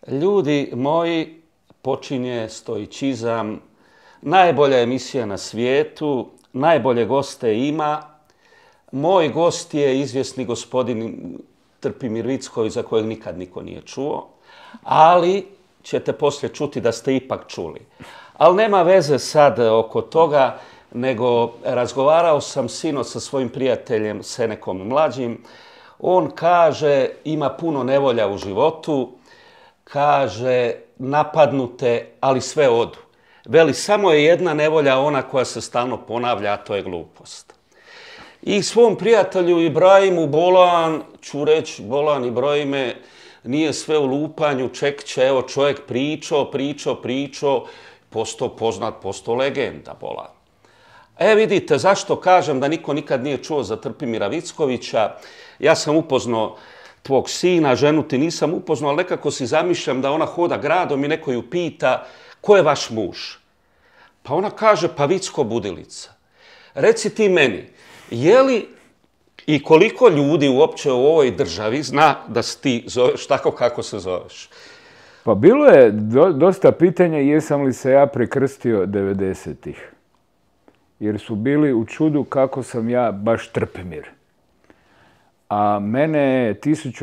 Ljudi moji, počinje stoičizam, najbolja emisija na svijetu, najbolje goste ima. Moj gost je izvjesni gospodin Trpimir Vicković, za kojeg nikad niko nije čuo, ali ćete poslije čuti da ste ipak čuli. Ali nema veze sad oko toga, nego razgovarao sam sinoć sa svojim prijateljem Senekom mlađim. On kaže, ima puno nevolja u životu, kaže, napadnute, ali sve odu. Veli, samo je jedna nevolja ona koja se stalno ponavlja, a to je glupost. I svom prijatelju Ibrahimu Bolan, ću reći, Bolan Ibrahime, nije sve u lupanju, čekće, evo čovjek pričao, postao poznat, postao legenda Bolan. Vidite, zašto kažem da niko nikad nije čuo za Trpimira Vickovića. Ja sam upoznao tvog sina, ženu ti nisam upoznao, ali nekako si zamišljam da ona hoda gradom i neko ju pita ko je vaš muž. Pa ona kaže, pa Vicko Budilica. Reci ti meni, je li i koliko ljudi uopće u ovoj državi zna da se ti zoveš tako kako se zoveš? Pa bilo je dosta pitanja jesam li se ja prekrstio 90-ih. Jer su bili u čudu kako sam ja baš Trpimir. A mene je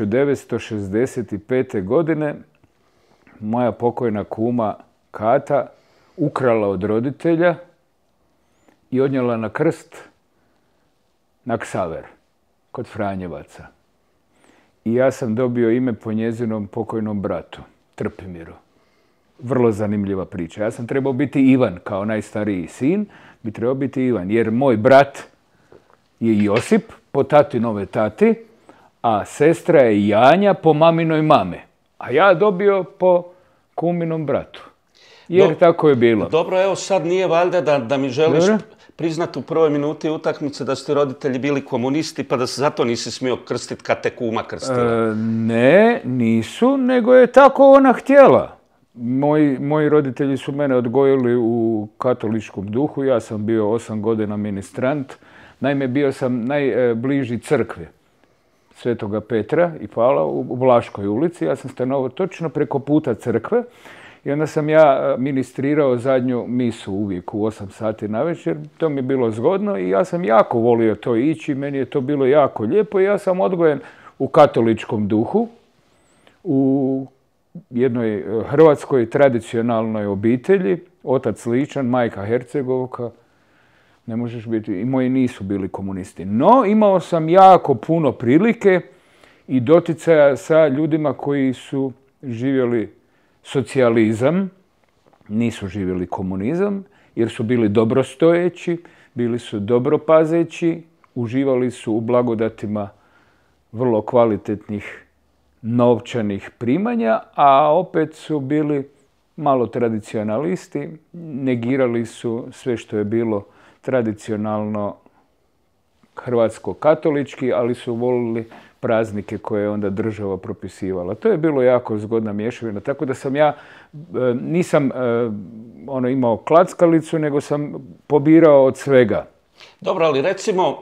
1965. godine moja pokojna kuma Kata ukrala od roditelja i odnijela na krst na Ksaver, kod Franjevaca. I ja sam dobio ime po njezinom pokojnom bratu, Trpimiru. Vrlo zanimljiva priča. Ja sam trebao biti Ivan, kao najstariji sin, bi trebao biti Ivan, jer moj brat je Josip, po tatinove tati, a sestra je Janja po maminoj mame. A ja dobio po kuminom bratu. Jer tako je bilo. Dobro, evo sad nije valjda da mi želiš priznati u prvoj minuti utakmice da su ti roditelji bili komunisti, pa da se zato nisi smio krstiti kad te kuma krstila. Ne, nisu, nego je tako ona htjela. Moji roditelji su mene odgojili u katoličkom duhu, ja sam bio 8 godina ministrant. Naime, bio sam najbliži crkvi Svetoga Petra i Pavla u Vlaškoj ulici. Ja sam stanovao točno preko puta crkve i onda sam ja ministrirao zadnju misu uvijek u 8 sati navečer. To mi je bilo zgodno i ja sam jako volio to ići. Meni je to bilo jako lijepo i ja sam odgojen u katoličkom duhu, u jednoj hrvatskoj tradicionalnoj obitelji. Otac Ličan, majka Hercegovka. Ne možeš biti, i moji nisu bili komunisti. No, imao sam jako puno prilike i doticaja sa ljudima koji su živjeli socijalizam, nisu živjeli komunizam, jer su bili dobrostojeći, bili su dobropazeći, uživali su u blagodatima vrlo kvalitetnih novčanih primanja, a opet su bili malo tradicionalisti, negirali su sve što je bilo tradicionalno hrvatsko-katolički, ali su volili praznike koje je onda država propisivala. To je bilo jako zgodna mješavina, tako da sam ja, nisam imao klackalicu, nego sam pobirao od svega. Dobro, ali recimo,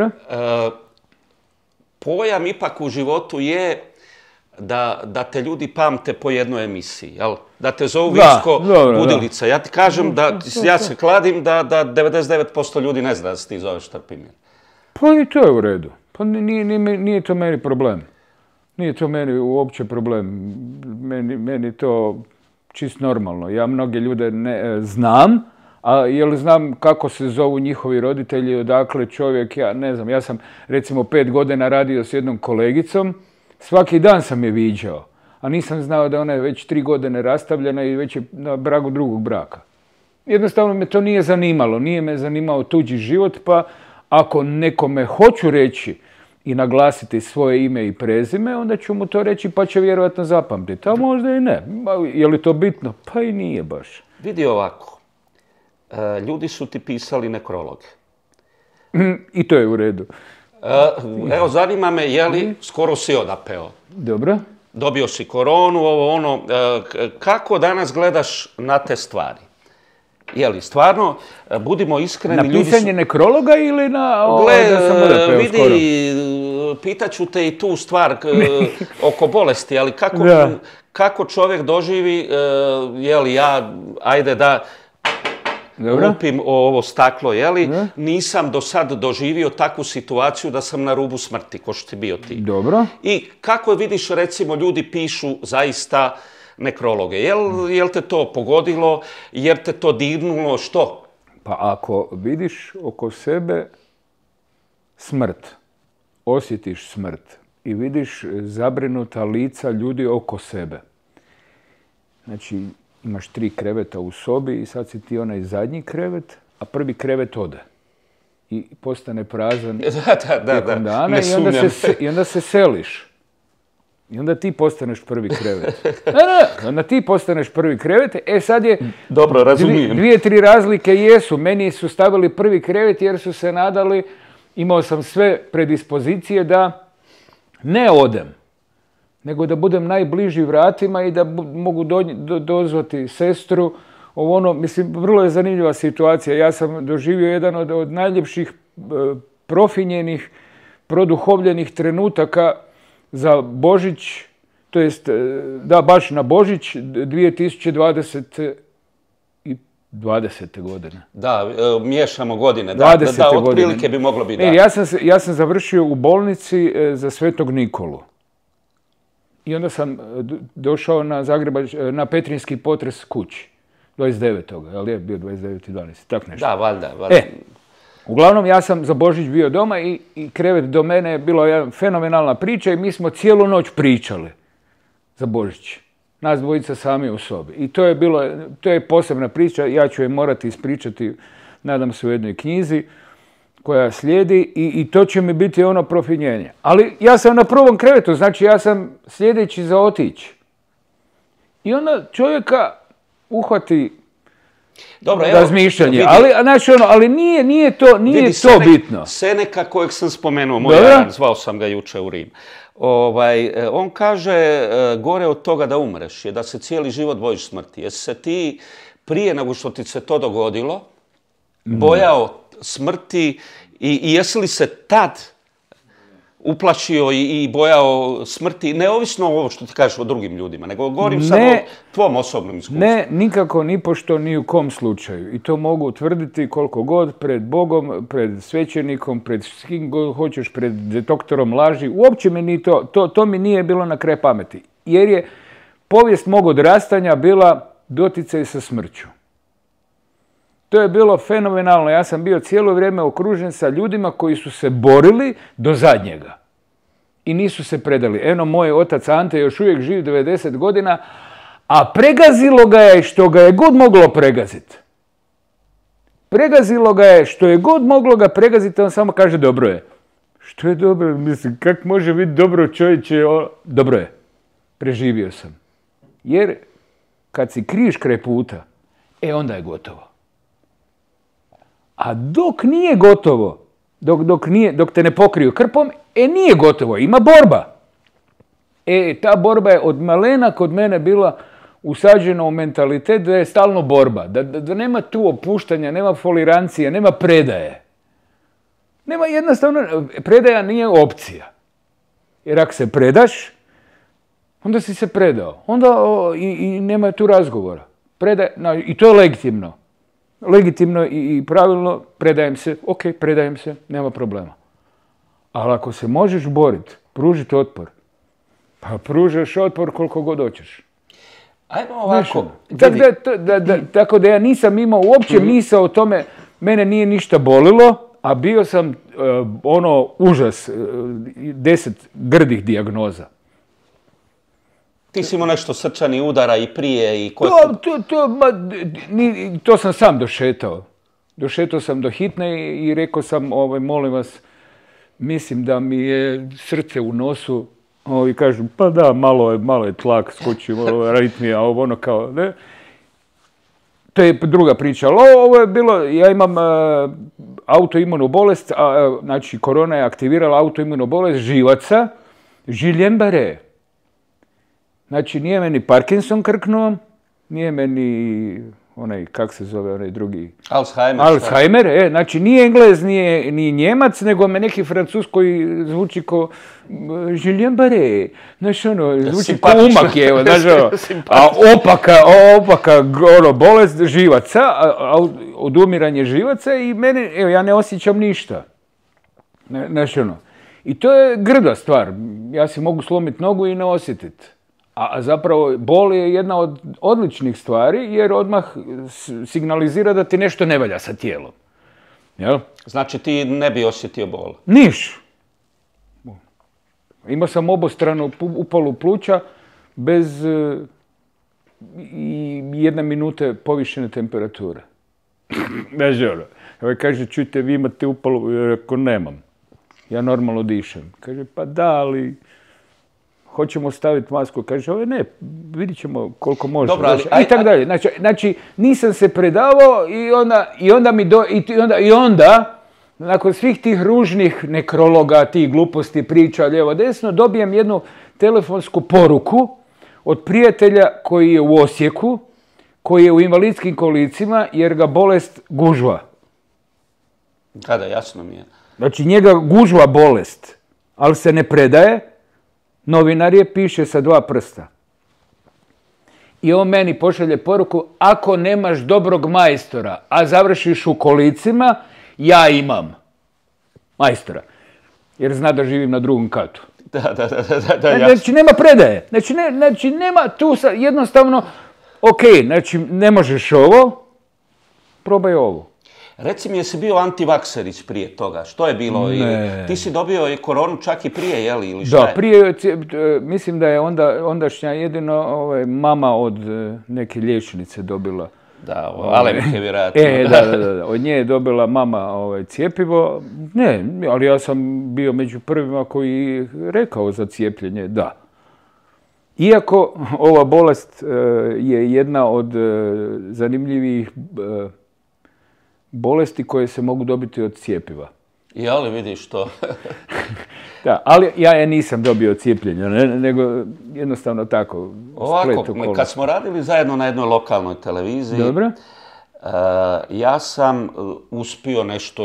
pojam ipak u životu je da te ljudi pamte po jednoj emisiji, jel? Da te zovu Vicko Budilica. Ja ti kažem ja se kladim da 99% ljudi ne zna da se ti zoveš Trpimir. Pa i to je u redu. Pa nije to meni problem. Nije to meni uopće problem. Meni to čist normalno. Ja mnoge ljude ne znam, jer znam kako se zovu njihovi roditelji, odakle čovjek, ja ne znam. Ja sam recimo 5 godina radio s jednom kolegicom, svaki dan sam je viđao, a nisam znao da ona je već 3 godine rastavljena i već je na bragu drugog braka. Jednostavno me to nije zanimalo, nije me zanimao tuđi život, pa ako nekome hoću reći i naglasiti svoje ime i prezime, onda ću mu to reći pa će vjerojatno zapamtiti, a možda i ne. Je li to bitno? Pa i nije baš. Vidi ovako, ljudi su ti pisali nekrologe. I to je u redu. Evo, zanima me, je li skoro si odapeo? Dobro. Dobio si koronu, kako danas gledaš na te stvari? Je li stvarno, budimo iskreni... Na pisanje nekrologa ili na... Vidi, pitaću te i tu stvar oko bolesti, ali kako čovjek doživi, jeli ja, ajde da lupim ovo staklo, jeli, nisam do sad doživio takvu situaciju da sam na rubu smrti, ko što ti bio ti. Dobro. I kako vidiš, recimo, ljudi pišu zaista nekrologe. Jel te to pogodilo, jer te to dirnulo, što? Pa ako vidiš oko sebe smrt, osjetiš smrt i vidiš zabrinuta lica ljudi oko sebe. Znači, imaš 3 kreveta u sobi i sad si ti onaj zadnji krevet, a prvi krevet ode. I postane prazan tijekom dana i onda se seliš. I onda ti postaneš prvi krevet. Onda ti postaneš prvi krevet. Sad je... Dobro, razumijem. 2-3 razlike jesu. Meni su stavili prvi krevet jer su se nadali, imao sam sve predispozicije da ne odem, nego da budem najbliži vratima i da mogu dozvati sestru. Mislim, vrlo je zanimljiva situacija. Ja sam doživio jedan od najljepših profinjenih, produhovljenih trenutaka za Božić, to jest, da, baš na Božić 2020. godine. Da, miješamo godine. Da, otprilike bi moglo biti. Ja sam završio u bolnici za Svetog Nikolu. I onda sam došao na Petrinjski potres kući. 29. ali je bio 29.12. Tak nešto. Da, valjda. Uglavnom, ja sam za Božić bio doma i krevet do mene je bila jedna fenomenalna priča i mi smo cijelu noć pričali za Božić. Nas dvojica sami u sobi. I to je posebna priča, ja ću je morati ispričati, nadam se, u jednoj knjizi koja slijedi i to će mi biti ono profinjenje. Ali ja sam na prvom krevetu, znači ja sam sljedeći za otići. I onda čovjeka uhvati razmišljanje, ali nije to bitno. Seneka kojeg sam spomenuo, moj jaran, zvao sam ga juče u Rim. On kaže, gore od toga da umreš je da se cijeli život bojiš smrti. Jesi se ti prije nego što ti se to dogodilo bojao smrti i jesi li se tad uplašio i bojao smrti, neovisno o ovo što ti kažeš o drugim ljudima, nego govorim samo o tvom osobnom iskustvu. Ne, nikako, nipošto, ni u kom slučaju. I to mogu tvrditi koliko god pred Bogom, pred svećenikom, pred kim god hoćeš, pred detektorom laži. Uopće mi to mi nije bilo na kraj pameti. Jer je povijest mog odrastanja bila doticaj sa smrću. To je bilo fenomenalno. Ja sam bio cijelo vrijeme okružen sa ljudima koji su se borili do zadnjega. I nisu se predali. Eno, moj otac Ante još uvijek živ 90 godina, a pregazilo ga je što ga je god moglo pregaziti. Pregazilo ga je što je god moglo ga pregaziti, on samo kaže dobro je. Što je dobro? Mislim, kak može biti dobro čovječe? Dobro je. Preživio sam. Jer kad si križ kraj puta, onda je gotovo. A dok nije gotovo, dok te ne pokriju krpom, nije gotovo, ima borba. Ta borba je od malena kod mene bila usađena u mentalitet da je stalno borba, da nema tu opuštanja, nema folirancije, nema predaje. Nema jednostavno, predaja nije opcija. Jer ako se predaš, onda si se predao. Onda i nema tu razgovora. I to je legitimno. Legitimno i pravilno, predajem se, nema problema. Ali ako se možeš boriti, pružiti otpor, pa pružaš otpor koliko god hoćeš. Ajmo ovako. Tako da ja nisam imao uopće misao o tome, mene nije ništa bolilo, a bio sam užas, 10 grdih dijagnoza. Ti si imao nešto srčani udara i prije i... To sam sam došetao. Došetao sam do hitne i rekao sam, molim vas, mislim da mi je srce u nosu. Ovi kažu, pa da, malo je tlak, skočio, aritmija, kao, ne. To je druga priča, ali ovo je bilo, ja imam autoimunu bolest, znači korona je aktivirala autoimunu bolest živaca, Guillain-Barré. Znači, nije meni Parkinson krknuo, nije meni kak se zove, onaj drugi... Alzheimer. Znači nije Englez, nije Njemac, nego me neki Francuz koji zvuči ko Julien Barré. Znaš, zvuči ko umak je, znaš, a opaka bolest živaca, odumiranje živaca i mene, ja ne osjećam ništa. Znaš, I to je grda stvar. Ja si mogu slomiti nogu i ne osjetiti. A zapravo bol je jedna od odličnih stvari jer odmah signalizira da ti nešto ne valja sa tijelom. Jel? Znači ti ne bi osjetio bol? Niš. Imao sam obostranu upalu pluća bez i 1 minute povišene temperature. Kaže, čujte, vi imate upalu, ako nemam. Ja normalno dišem. Kaže, pa da, ali... hoćemo staviti masku. Kaže, ne, vidit ćemo koliko može. Dobro, ali, i tako dalje. Znači, nisam se predavao i onda, nakon svih tih ružnih nekrologa, tih gluposti, priča lijevo desno, dobijem jednu telefonsku poruku od prijatelja koji je u Osijeku, koji je u invalidskim kolicima jer ga bolest gužva. Da, jasno mi je. Znači, njega gužva bolest, ali se ne predaje. Novinar je, piše sa 2 prsta. I on meni pošalje poruku, ako nemaš dobrog majstora, a završiš u kolicima, ja imam majstora. Jer zna da živim na 2. katu. Da, znači, nema predaje. Znači, nema tu jednostavno, znači, ne možeš ovo, probaj ovo. Reci mi, jesi bio antivakserić prije toga? Što je bilo? Ne. Ti si dobio i koronu čak i prije, je li? Ili šta da, prije, mislim da je ondašnja jedino mama od neke liječnice dobila. Da, Alemke vjerojatno. Da. Od nje je dobila mama cijepivo. Ne, ali ja sam bio među prvima koji je rekao za cijepljenje, da. Iako ova bolest je jedna od zanimljivih bolesti koje se mogu dobiti od cijepiva. I ali vidiš to. Da, ali ja je nisam dobio cijepljenja, nego jednostavno tako. Ovako, kad smo radili zajedno na jednoj lokalnoj televiziji, dobro, ja sam uspio nešto,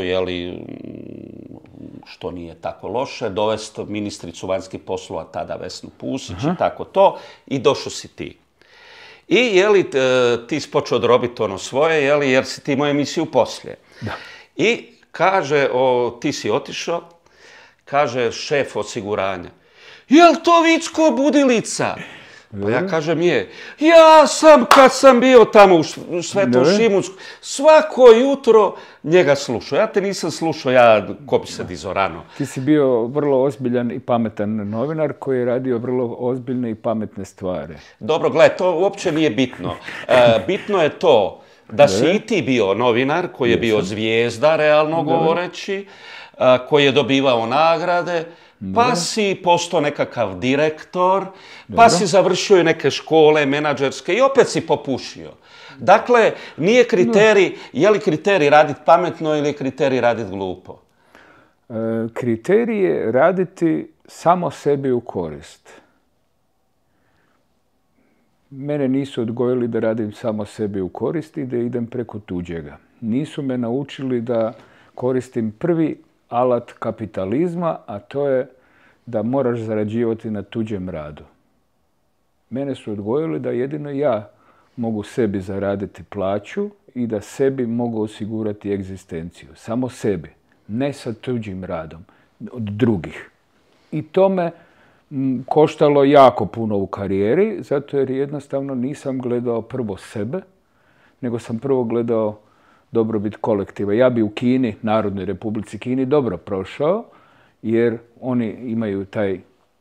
što nije tako loše, dovesti ministricu vanjskih poslova, tada Vesnu Pusić i tako to, i došao si ti. I ti si počeo drobiti ono svoje, jer si ti imao emisiju poslije. Da. I kaže, ti si otišao, kaže šef osiguranja, jel to Vicko Budilica? Pa ja kažem, je. Ja sam, kad sam bio tamo u Svetom Šimunsku, svako jutro njega slušao. Ja te nisam slušao, ko bi se dizao rano. Ti si bio vrlo ozbiljan i pametan novinar koji je radio vrlo ozbiljne i pametne stvari. Dobro, gledaj, to uopće nije bitno. Bitno je to da si i ti bio novinar koji je bio zvijezda, realno govoreći, koji je dobivao nagrade, pa si postao nekakav direktor, pa si završio i neke škole menadžerske i opet si popušio. Dakle, nije kriterij, je li kriterij raditi pametno ili je kriterij raditi glupo? Kriterij je raditi samo sebi u korist. Mene nisu odgojili da radim samo sebi u korist i da idem preko tuđega. Nisu me naučili da koristim prvi alat kapitalizma, a to je da moraš zarađivati na tuđem radu. Mene su odgojili da jedino ja mogu sebi zaraditi plaću i da sebi mogu osigurati egzistenciju. Samo sebi, ne sa tuđim radom, od drugih. I to me koštalo jako puno u karijeri, zato jer jednostavno nisam gledao prvo sebe, nego sam prvo gledao dobrobit kolektiva. Ja bi u Kini, Narodnoj Republici Kini, dobro prošao, jer oni imaju taj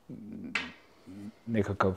nekakav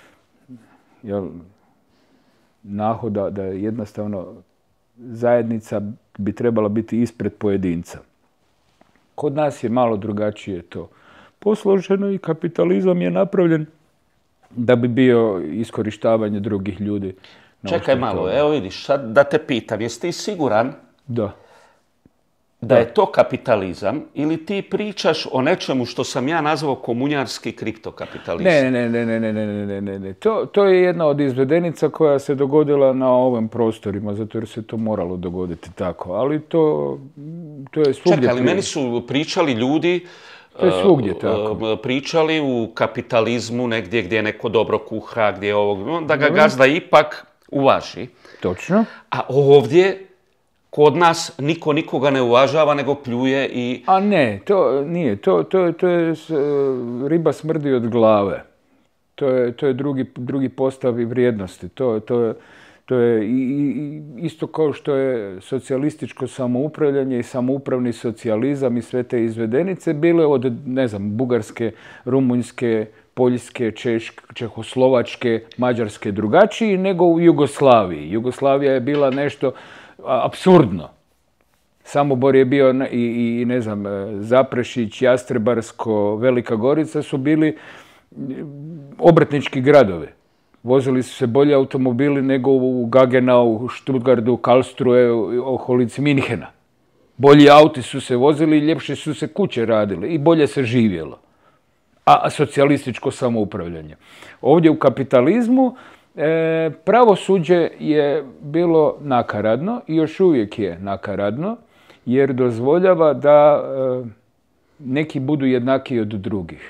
nahod da jednostavno zajednica bi trebala biti ispred pojedinca. Kod nas je malo drugačije to posloženo i kapitalizam je napravljen da bi bio iskorištavanje drugih ljudi. Čekaj malo, evo vidiš, sad da te pitam, jesi ti siguran da da je to kapitalizam ili ti pričaš o nečemu što sam ja nazvao komunjarski kriptokapitalizam? Ne. To je jedna od izvedenica koja se dogodila na ovim prostorima, zato jer se to moralo dogoditi tako. Ali to je svugdje. Čekaj, ali meni su pričali ljudi, to je svugdje tako. Pričali u kapitalizmu negdje gdje neko dobro kuha, gdje da ga gazda ipak uvaži. Točno. A ovdje kod nas niko nikoga ne uvažava, nego pljuje i... A ne, to nije. To je riba smrdi od glave. To je drugi postav i vrijednosti. To je isto kao što je socijalističko samoupravljanje i samoupravni socijalizam i sve te izvedenice bile od, ne znam, Bugarske, Rumunjske, Poljske, Čehoslovačke, Mađarske drugačiji nego u Jugoslaviji. Jugoslavija je bila nešto apsurdno. Samobor je bio i ne znam, Zaprešić, Jastrebarsko, Velika Gorica su bili obrtnički gradovi. Vozili su se bolji automobili nego u Gagenau, Stuttgartu, Karlsruhe, okolici Minhena. Bolji auti su se vozili i ljepše su se kuće radile i bolje se živjelo. A socijalističko samoupravljanje. Ovdje u kapitalizmu pravosuđe je bilo nakaradno i još uvijek je nakaradno, jer dozvoljava da neki budu jednaki od drugih.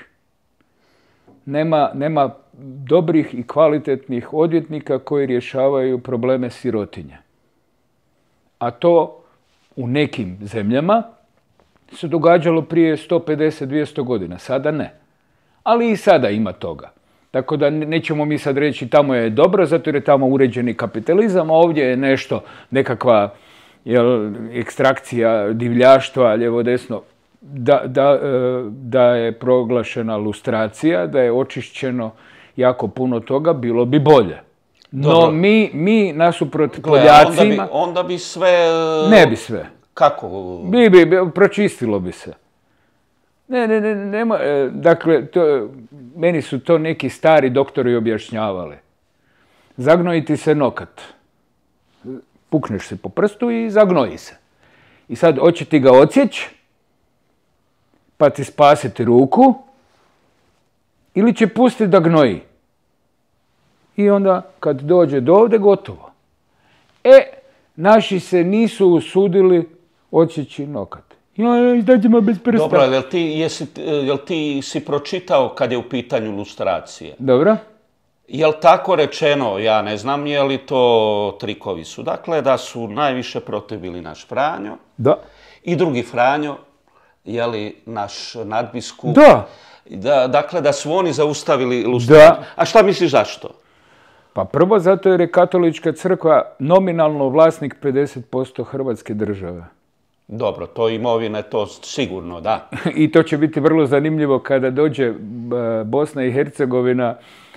Nema dobrih i kvalitetnih odvjetnika koji rješavaju probleme sirotinje. A to u nekim zemljama se događalo prije 150-200 godina, sada ne. Ali i sada ima toga. Tako da nećemo mi sad reći tamo je dobro, zato jer je tamo uređeni kapitalizam, a ovdje je nešto, nekakva ekstrakcija divljaštva, lijevo-desno, da je proglašena lustracija, da je očišćeno jako puno toga, bilo bi bolje. No mi nasuprot Poljacima... Onda bi sve... Ne bi sve. Kako? Pročistilo bi se. Nema, dakle, meni su to neki stari doktori objašnjavali. Zagnojiti se nokat. Pukneš se po prstu i zagnoji se. I sad, hoće ti ga odsjeći, pa ti spasiti ruku, ili će pustiti da gnoji. I onda, kad dođe do ovdje, gotovo. Naši se nisu usudili odsjeći nokat. Izađemo bez prsta. Dobro, jel ti si pročitao kad je u pitanju lustracije? Dobro. Jel tako rečeno, ja ne znam, je li to trikovi su, dakle, da su najviše protiv bili naš Franjo. Da. I drugi Franjo, je li naš nadbiskup. Da. Dakle, da su oni zaustavili lustraciju. Da. A šta misliš zašto? Pa prvo zato jer je katolička crkva nominalno vlasnik 50% Hrvatske države. Dobro, to imovine, to sigurno, da. I to će biti vrlo zanimljivo kada dođe Bosna i Hercegovina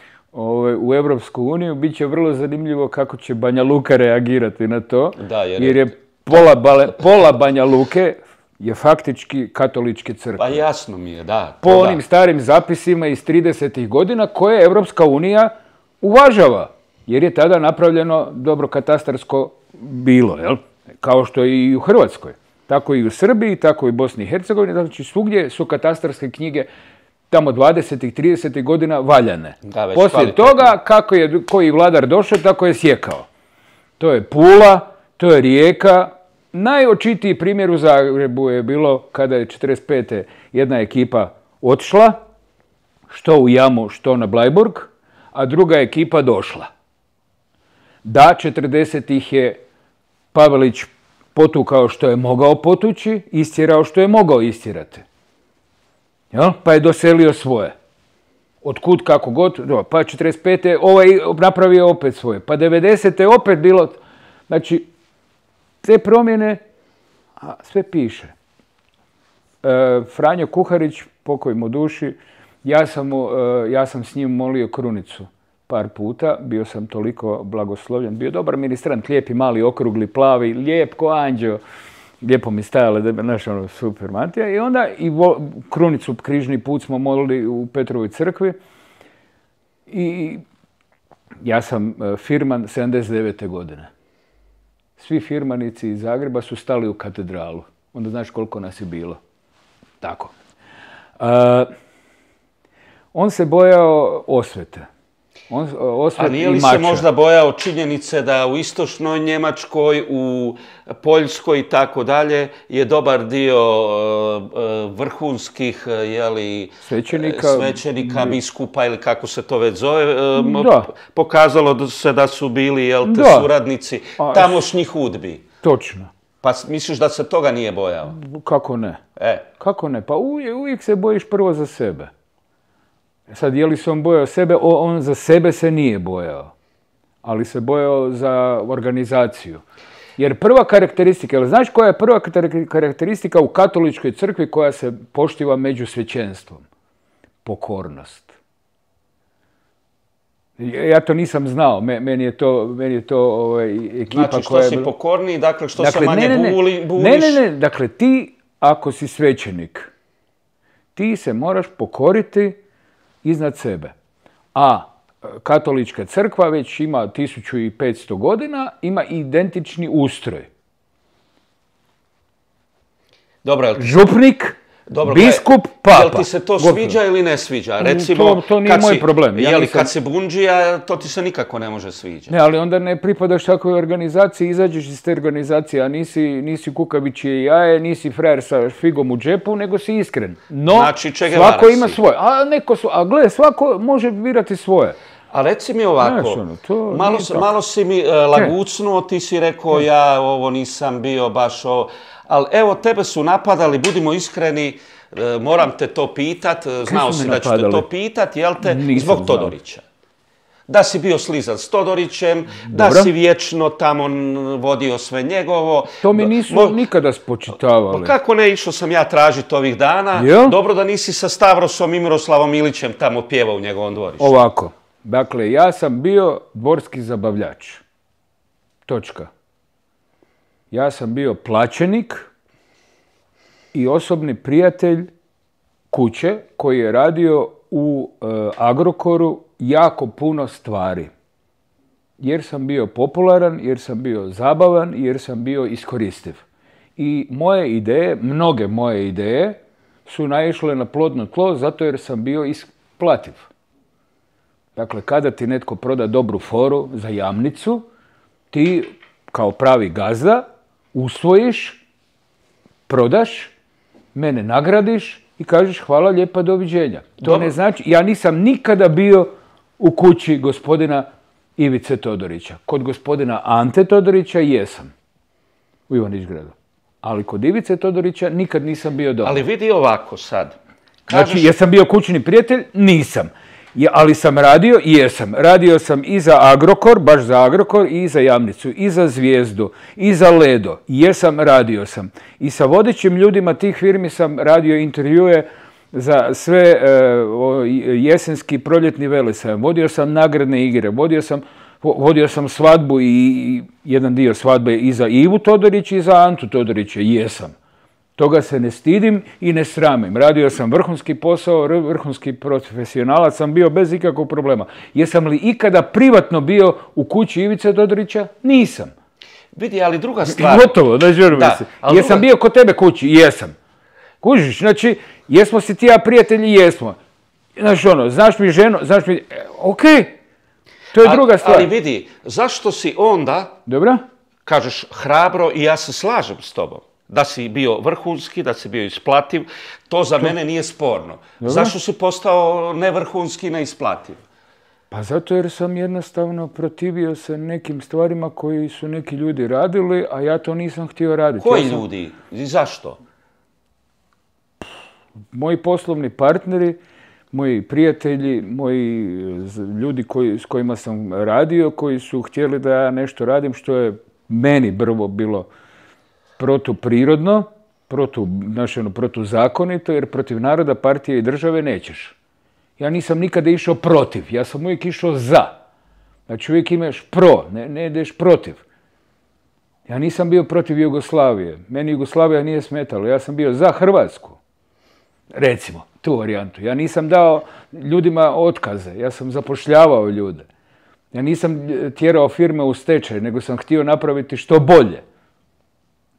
u Europsku uniju. Biće vrlo zanimljivo kako će Banja Luka reagirati na to. Da, jer je pola Banja Luke je faktički katoličke crkve. Pa jasno mi je, da. Po onim starim zapisima iz 30. godina koje Europska unija uvažava. Jer je tada napravljeno dobro katastarsko bilo, jel? Kao što i u Hrvatskoj. Tako i u Srbiji, tako i u Bosni i Hercegovini. Znači svugdje su katastarske knjige tamo 20. 30. godina valjane. Poslije toga, kako je koji vladar došao, tako je sjekao. To je Pula, to je Rijeka. Najočitiji primjer u Zagrebu je bilo kada je 1945. jedna ekipa otišla, što u jamu, što na Bleiburg, a druga ekipa došla. Da, 40. je Pavelić potukao što je mogao potući, istjerao što je mogao istjerati. Pa je doselio svoje. Otkud, kako god, pa 45. ovaj napravio opet svoje. Pa 90. je opet bilo... Znači, te promjene, sve piše. Franjo Kuharić, pokoj mu duši, ja sam s njim molio krunicu par puta, bio sam toliko blagoslovljen, bio dobar ministrant, lijepi, mali, okrugli, plavi, lijep ko anđeo, lijepo mi stajale, znaš, super mantija. I onda i krunicu, križni put smo molili u Petrovoj crkvi i ja sam firman 79. godine. Svi firmanici iz Zagreba su stali u katedralu. onda znaš koliko nas je bilo. Tako. On se bojao osvete. A nije li se možda bojao činjenice da u istočnoj Njemačkoj, u Poljskoj i tako dalje je dobar dio vrhunskih svećenika, biskupa ili kako se to već zove, pokazalo se da su bili suradnici tamošnjih udbi. Točno. Pa misliš da se toga nije bojao? Kako ne? Kako ne? Pa uvijek se bojiš prvo za sebe. Sad, je li se on bojao sebe? On za sebe se nije bojao. Ali se bojao za organizaciju. Jer prva karakteristika, jel znaš koja je prva karakteristika u katoličkoj crkvi koja se poštiva među svećenstvom? Pokornost. Ja to nisam znao. Meni je to ekipa znači, koja je... Znači, što si pokorniji, dakle, što se manje buliš? Ne. Dakle, ti, ako si svećenik, ti se moraš pokoriti iznad sebe. A katolička crkva već ima 1500 godina, ima identični ustroj. Dobro, župnik, biskup, papa. Jel ti se to sviđa ili ne sviđa? Recimo, to nije moj problem. Kad se bundžija, to ti se nikako ne može sviđati. Ne, ali onda ne pripadaš takvoj organizaciji, izađeš iz te organizacije, a nisi kukavičije jaje, nisi frajer sa figom u džepu, nego si iskren. No, znači, svako ima svoje. A gle, svako može birati svoje. A reci mi ovako, malo si mi lagucnuo, ti si rekao ja ovo nisam bio baš ovo. Ali evo, tebe su napadali, budimo iskreni, moram te to pitat, znao si da ću te to pitat, jel te, zbog Todorića. Da si bio slizan s Todorićem, da si vječno tamo vodio sve njegovo. To mi nisu nikada spočitavali. Pa kako ne, išao sam ja tražiti ovih dana. Dobro da nisi sa Stavrosom i Miroslavom Ilićem tamo pjevao u njegovom dvorištu. Ovako, dakle, ja sam bio dvorski zabavljač. Točka. Ja sam bio plaćenik i osobni prijatelj kuće koji je radio u Agrokoru jako puno stvari. Jer sam bio popularan, jer sam bio zabavan, jer sam bio iskoristiv. I moje ideje, mnoge moje ideje, su naišle na plodno tlo zato jer sam bio isplativ. Dakle, kada ti netko proda dobru foru za Jamnicu, ti kao pravi gazda usvojiš, prodaš, mene nagradiš i kažeš hvala lijepa, doviđenja. To ne znači, ja nisam nikada bio u kući gospodina Ivice Todorića. Kod gospodina Ante Todorića jesam. U Ivanić-Gradu. Ali kod Ivice Todorića nikad nisam bio doma. Ali vidi ovako sad. Znači, jesam bio kućni prijatelj? Nisam. Ali sam radio, jesam. Radio sam i za Agrokor, baš za Agrokor, i za Jamnicu, i za Zvijezdu, i za Ledo. Jesam, radio sam. I sa vodećim ljudima tih firmi sam radio intervjue za sve jesenski proljetni velesajam. Vodio sam nagradne igre, vodio sam svadbu i jedan dio svadbe i za Ivu Todorić i za Antu Todorića. Jesam. Toga se ne stidim i ne sramim. Radio sam vrhunski posao, vrhunski profesionalac sam bio bez ikakvog problema. Jesam li ikada privatno bio u kući Ivice Todorića? Nisam. Vidi, ali druga stvar... Gotovo, da želim se. Jesam bio kod tebe kući? Jesam. Kužiš, znači, jesmo si ti ja prijatelji? Jesmo. Znaš mi ženu, znaš mi... Okej. To je druga stvar. Ali vidi, zašto si onda... Dobro? Kažeš hrabro i ja se slažem s tobom. Da si bio vrhunski, da si bio isplativ, to za mene nije sporno. Zašto si postao nevrhunski i neisplativ? Pa zato jer sam jednostavno protivio se nekim stvarima koji su neki ljudi radili, a ja to nisam htio raditi. Koji ljudi? I zašto? Moji poslovni partneri, moji prijatelji, moji ljudi s kojima sam radio, koji su htjeli da ja nešto radim, što je meni prvo bilo protuprirodno, protuzakonito, jer protiv naroda, partije i države nećeš. Ja nisam nikada išao protiv, ja sam uvijek išao za. Znači uvijek imaš pro, ne ideš protiv. Ja nisam bio protiv Jugoslavije, meni Jugoslavija nije smetala, ja sam bio za Hrvatsku. Recimo, tu varijantu. Ja nisam dao ljudima otkaze, ja sam zapošljavao ljude. Ja nisam tjerao firme u stečaj, nego sam htio napraviti što bolje.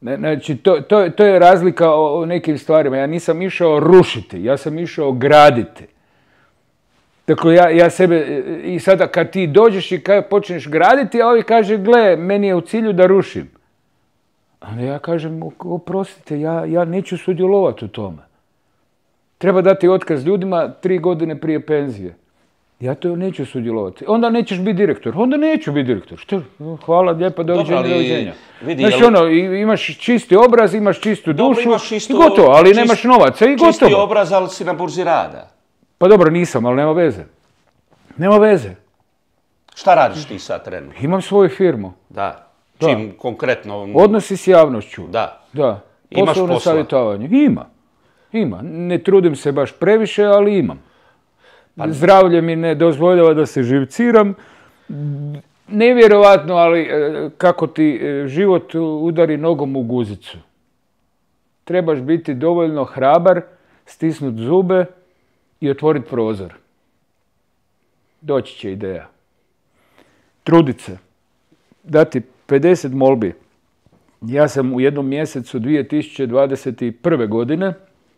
Znači, to je razlika o nekim stvarima. Ja nisam išao rušiti, ja sam išao graditi. Dakle, ja sebe, i sada kad ti dođeš i počneš graditi, a ovi kaže, gle, meni je u cilju da rušim. A ja kažem, oprostite, ja neću sudjelovati u tome. Treba dati otkaz ljudima 3 godine prije penzije. Ja to neću sudjelovati. Onda nećeš biti direktor. Onda neću biti direktor. Što? Hvala lijepa, doviđenja. Znači imaš čisti obraz, imaš čistu dušu i gotovo, ali nemaš novaca i gotovo. Čisti obraz, ali si na burzi rada. Pa dobro, nisam, ali nema veze. Nema veze. Šta radiš ti sad trenutno? Imam svoju firmu. Da. Čim konkretno? Odnosi s javnošću. Da. Imaš poslovno savjetovanje. Ima. Ne trudim se baš previše, ali imam. Zdravlje mi ne dozvoljava da se živciram. Nevjerovatno, ali kako ti život udari nogom u guzicu. Trebaš biti dovoljno hrabar, stisnuti zube i otvoriti prozor. Doći će ideja. Trudit se. Dati 50 molbi. Ja sam u jednom mjesecu 2021. godine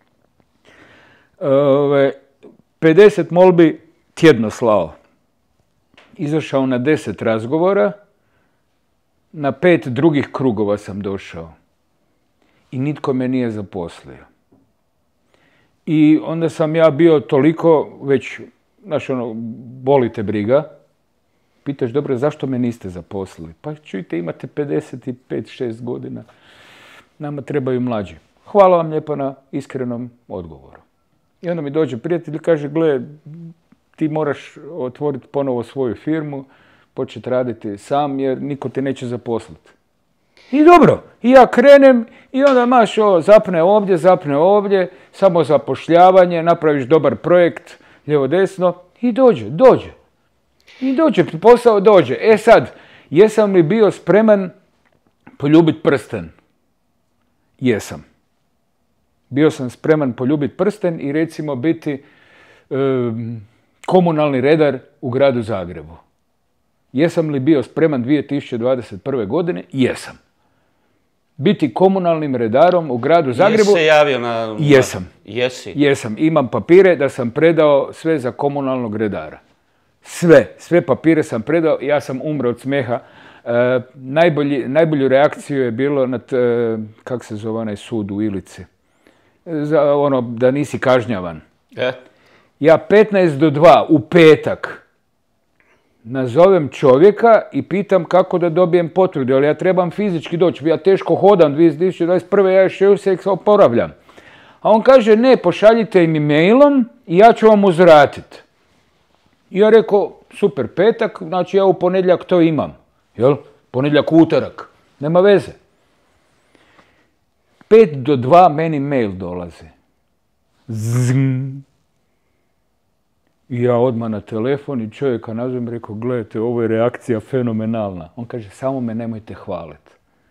50 molbi tjedno slao. Izašao na 10 razgovora, na 5 drugih krugova sam došao. I nitko me nije zaposlio. I onda sam ja bio toliko već, znaš boli te briga. Pitaš, dobro, zašto me niste zaposlili? Pa čujte, imate 55-6 godina. Nama trebaju mlađi. Hvala vam lijepo na iskrenom odgovoru. I onda mi dođe prijatelj i kaže, gle, ti moraš otvoriti ponovo svoju firmu, početi raditi sam jer niko te neće zaposliti. I dobro, i ja krenem i onda maš zapne ovdje, samo zapošljavanje, napraviš dobar projekt, lijevo desno i dođe. I posao dođe. E sad, jesam li bio spreman poljubiti prsten? Jesam. Bio sam spreman poljubiti prsten i recimo biti komunalni redar u gradu Zagrebu. Jesam li bio spreman 2021. godine? Jesam. Biti komunalnim redarom u gradu Zagrebu? Jesi se javio na... Jesam. Jesi? Jesam. Imam papire da sam predao sve za komunalnog redara. Sve papire sam predao i ja sam umro od smeha. Najbolju reakciju je bilo nad, kak se zove onaj sud u Ilici, za da nisi kažnjavan. Ja 15:02 u petak nazovem čovjeka i pitam kako da dobijem potvrdu, ali ja trebam fizički doći. Ja teško hodam 2021. ja još se oporavljam. A on kaže, ne, pošaljite im mailom i ja ću vam uzvratiti. I ja rekao, super, petak, znači ja u ponedjeljak to imam. Jel? Ponedjeljak, utorak. Nema veze. 1:55 meni mail dolazi. Zng. I ja odmah na telefon i čovjeka nazovem, rekao, gledajte, ovo je reakcija fenomenalna. On kaže, samo me nemojte hvaliti.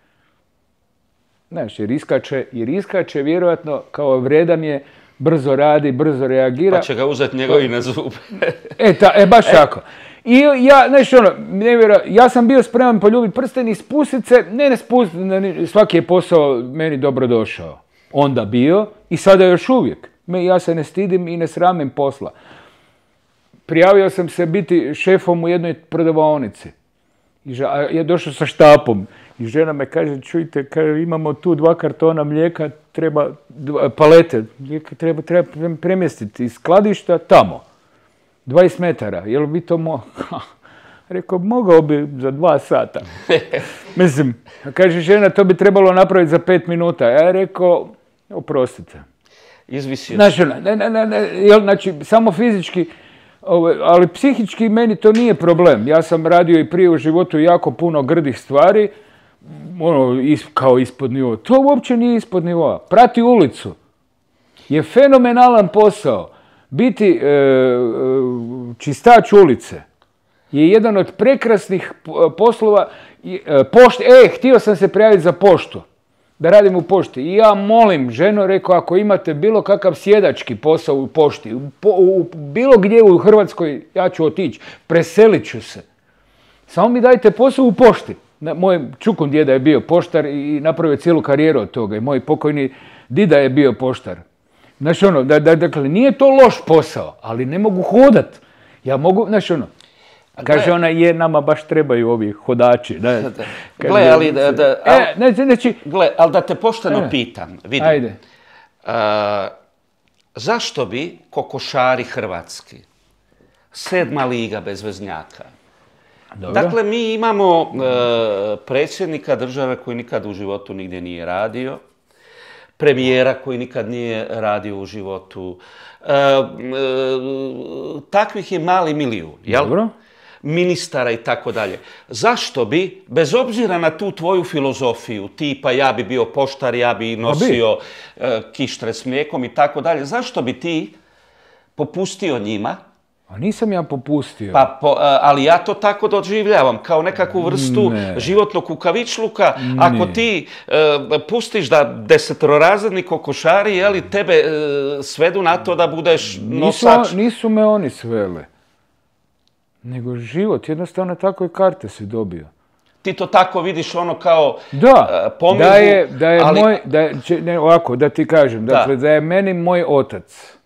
Znaš, jer iskače vjerojatno kao vredan je, brzo radi, brzo reagira. Pa će ga uzeti njegovi na zube. Baš tako. I ja, znaš ja sam bio spreman poljubiti prsten i spustit se, ne spustit, svaki je posao meni dobro došao. Onda bio i sada još uvijek. Ja se ne stidim i ne sramim posla. Prijavio sam se biti šefom u jednoj prodavaonici. Ja došao sa štapom i žena me kaže, čujte, imamo tu 2 kartona mlijeka, treba palete, treba premjestiti iz skladišta tamo. 20 metara, jel bi to Rekao, mogao bi za 2 sata. Mislim, kaže žena, to bi trebalo napraviti za 5 minuta. Ja rekao, oprostite. Izvisio. Znači, samo fizički, ali psihički meni to nije problem. Ja sam radio i prije u životu jako puno grdih stvari, kao ispod nivoa. To uopće nije ispod nivoa. Prati ulicu je fenomenalan posao. Biti čistač ulice je jedan od prekrasnih poslova. Htio sam se prijaviti za poštu, da radim u pošti. I ja molim ženu, rekao, ako imate bilo kakav sjedački posao u pošti, bilo gdje u Hrvatskoj, ja ću otići, preselit ću se. Samo mi dajte posao u pošti. Moj čukun djeda je bio poštar i napravio cijelu karijeru od toga. I moj pokojni dida je bio poštar. Znači ono, dakle, nije to loš posao, ali ne mogu hodat. Ja mogu, znači ono, kaže ona, nama baš trebaju ovi hodači. Gle, ali da te pošteno pitam, vidim. Ajde. Zašto bi kokošari hrvatski, 7. liga bez veznjaka? Dobro. Dakle, mi imamo predsjednika države koji nikad u životu nigdje nije radio, premijera koji nikad nije radio u životu. Takvih je mali milijun, jel? Dobro. Ministara i tako dalje. Zašto bi, bez obzira na tu tvoju filozofiju, tipa ja bi bio poštar, ja bi nosio kištre s mlijekom i tako dalje, zašto bi ti popustio njima? A nisam ja popustio. Ali ja to tako doživljavam, kao nekakvu vrstu životnog kukavičluka. Ako ti pustiš da 10-razredni kokošari, tebe svedu na to da budeš nosač. Nisu me oni svele. Nego život, jednostavno tako i karte si dobio. Ti to tako vidiš ono kao pomilu, ovako, da ti kažem, dakle, da je meni moj otac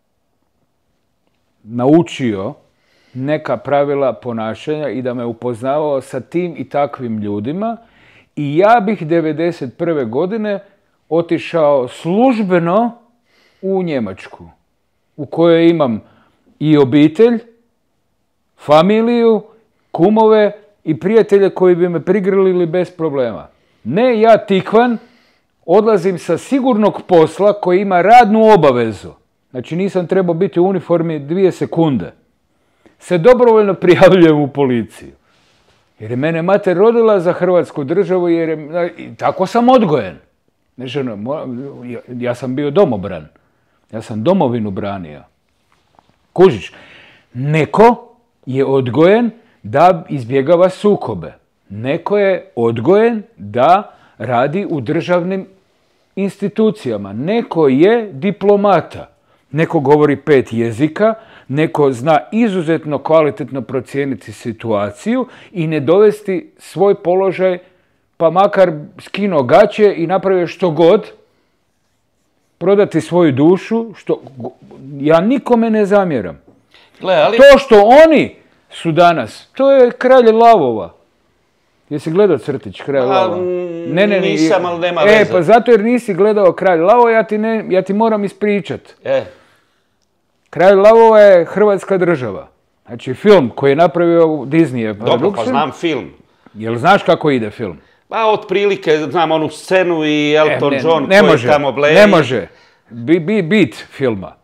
naučio neka pravila ponašanja i da me upoznavao sa tim i takvim ljudima i ja bih 1991. godine otišao službeno u Njemačku, u kojoj imam i obitelj, familiju, kumove i prijatelje koji bi me prigrlili bez problema. Ne, ja tikvan, odlazim sa sigurnog posla koji ima radnu obavezu. Znači nisam trebao biti u uniformi 2 sekunde. Se dobrovoljno prijavljujem u policiju. Jer je mene mater rodila za Hrvatsku državu, i tako sam odgojen. Znači, ja sam bio domobran. Ja sam domovinu branio. Kužiš, neko je odgojen da izbjegava sukobe. Neko je odgojen da radi u državnim institucijama. Neko je diplomata. Neko govori 5 jezika, neko zna izuzetno kvalitetno procijeniti situaciju i ne dovesti svoj položaj, pa makar skinuo gaće i napravio što god, prodati svoju dušu, ja nikome ne zamjeram. To što oni su danas, to je kralj lavova. Jesi gledao crtić Kralj lava? Nisam, ali nema veze. Pa zato jer nisi gledao Kralj lava, ja ti moram ispričat. Kralj lavova je Hrvatska država. Znači film koji je napravio Disney. Dobro, pa znam film. Jel znaš kako ide film? Pa otprilike znam onu scenu i Elton John koji tamo bleji. Ne može. Bit filma.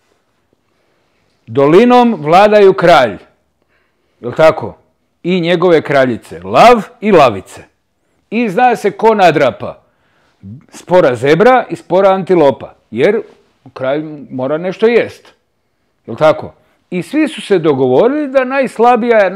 Dolinom vladaju kralj. Jel tako? I njegove kraljice. Lav i lavice. I zna se ko nadrapa. Spora zebra i spora antilopa. Jer kralj mora nešto jest. Jel tako? I svi su se dogovorili da najslabija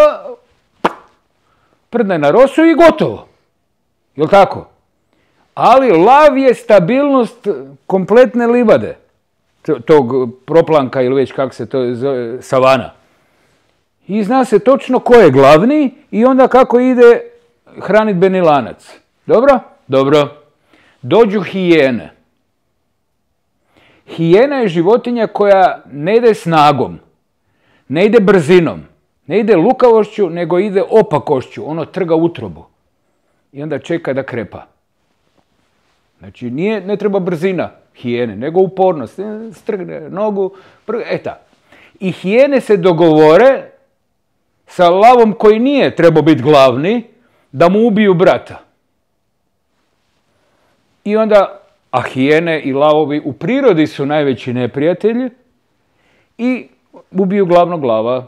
prdne na rosu i gotovo. Jel tako? Ali lav je stabilnost kompletne livade. Tog proplanka ili već kako se to zove, savana. I zna se točno ko je glavni i onda kako ide hranidbeni lanac. Dobro? Dobro. Dođu hijene. Hijena je životinja koja ne ide snagom, ne ide brzinom, ne ide lukavošću, nego ide opakošću. Ono trga utrobu. I onda čeka da krepa. Znači, ne treba brzina hijene, nego upornost. Strgne nogu, I hijene se dogovore sa lavom koji nije trebao biti glavni, da mu ubiju brata. I onda, a hijene i lavovi u prirodi su najveći neprijatelji i ubiju glavnog lava.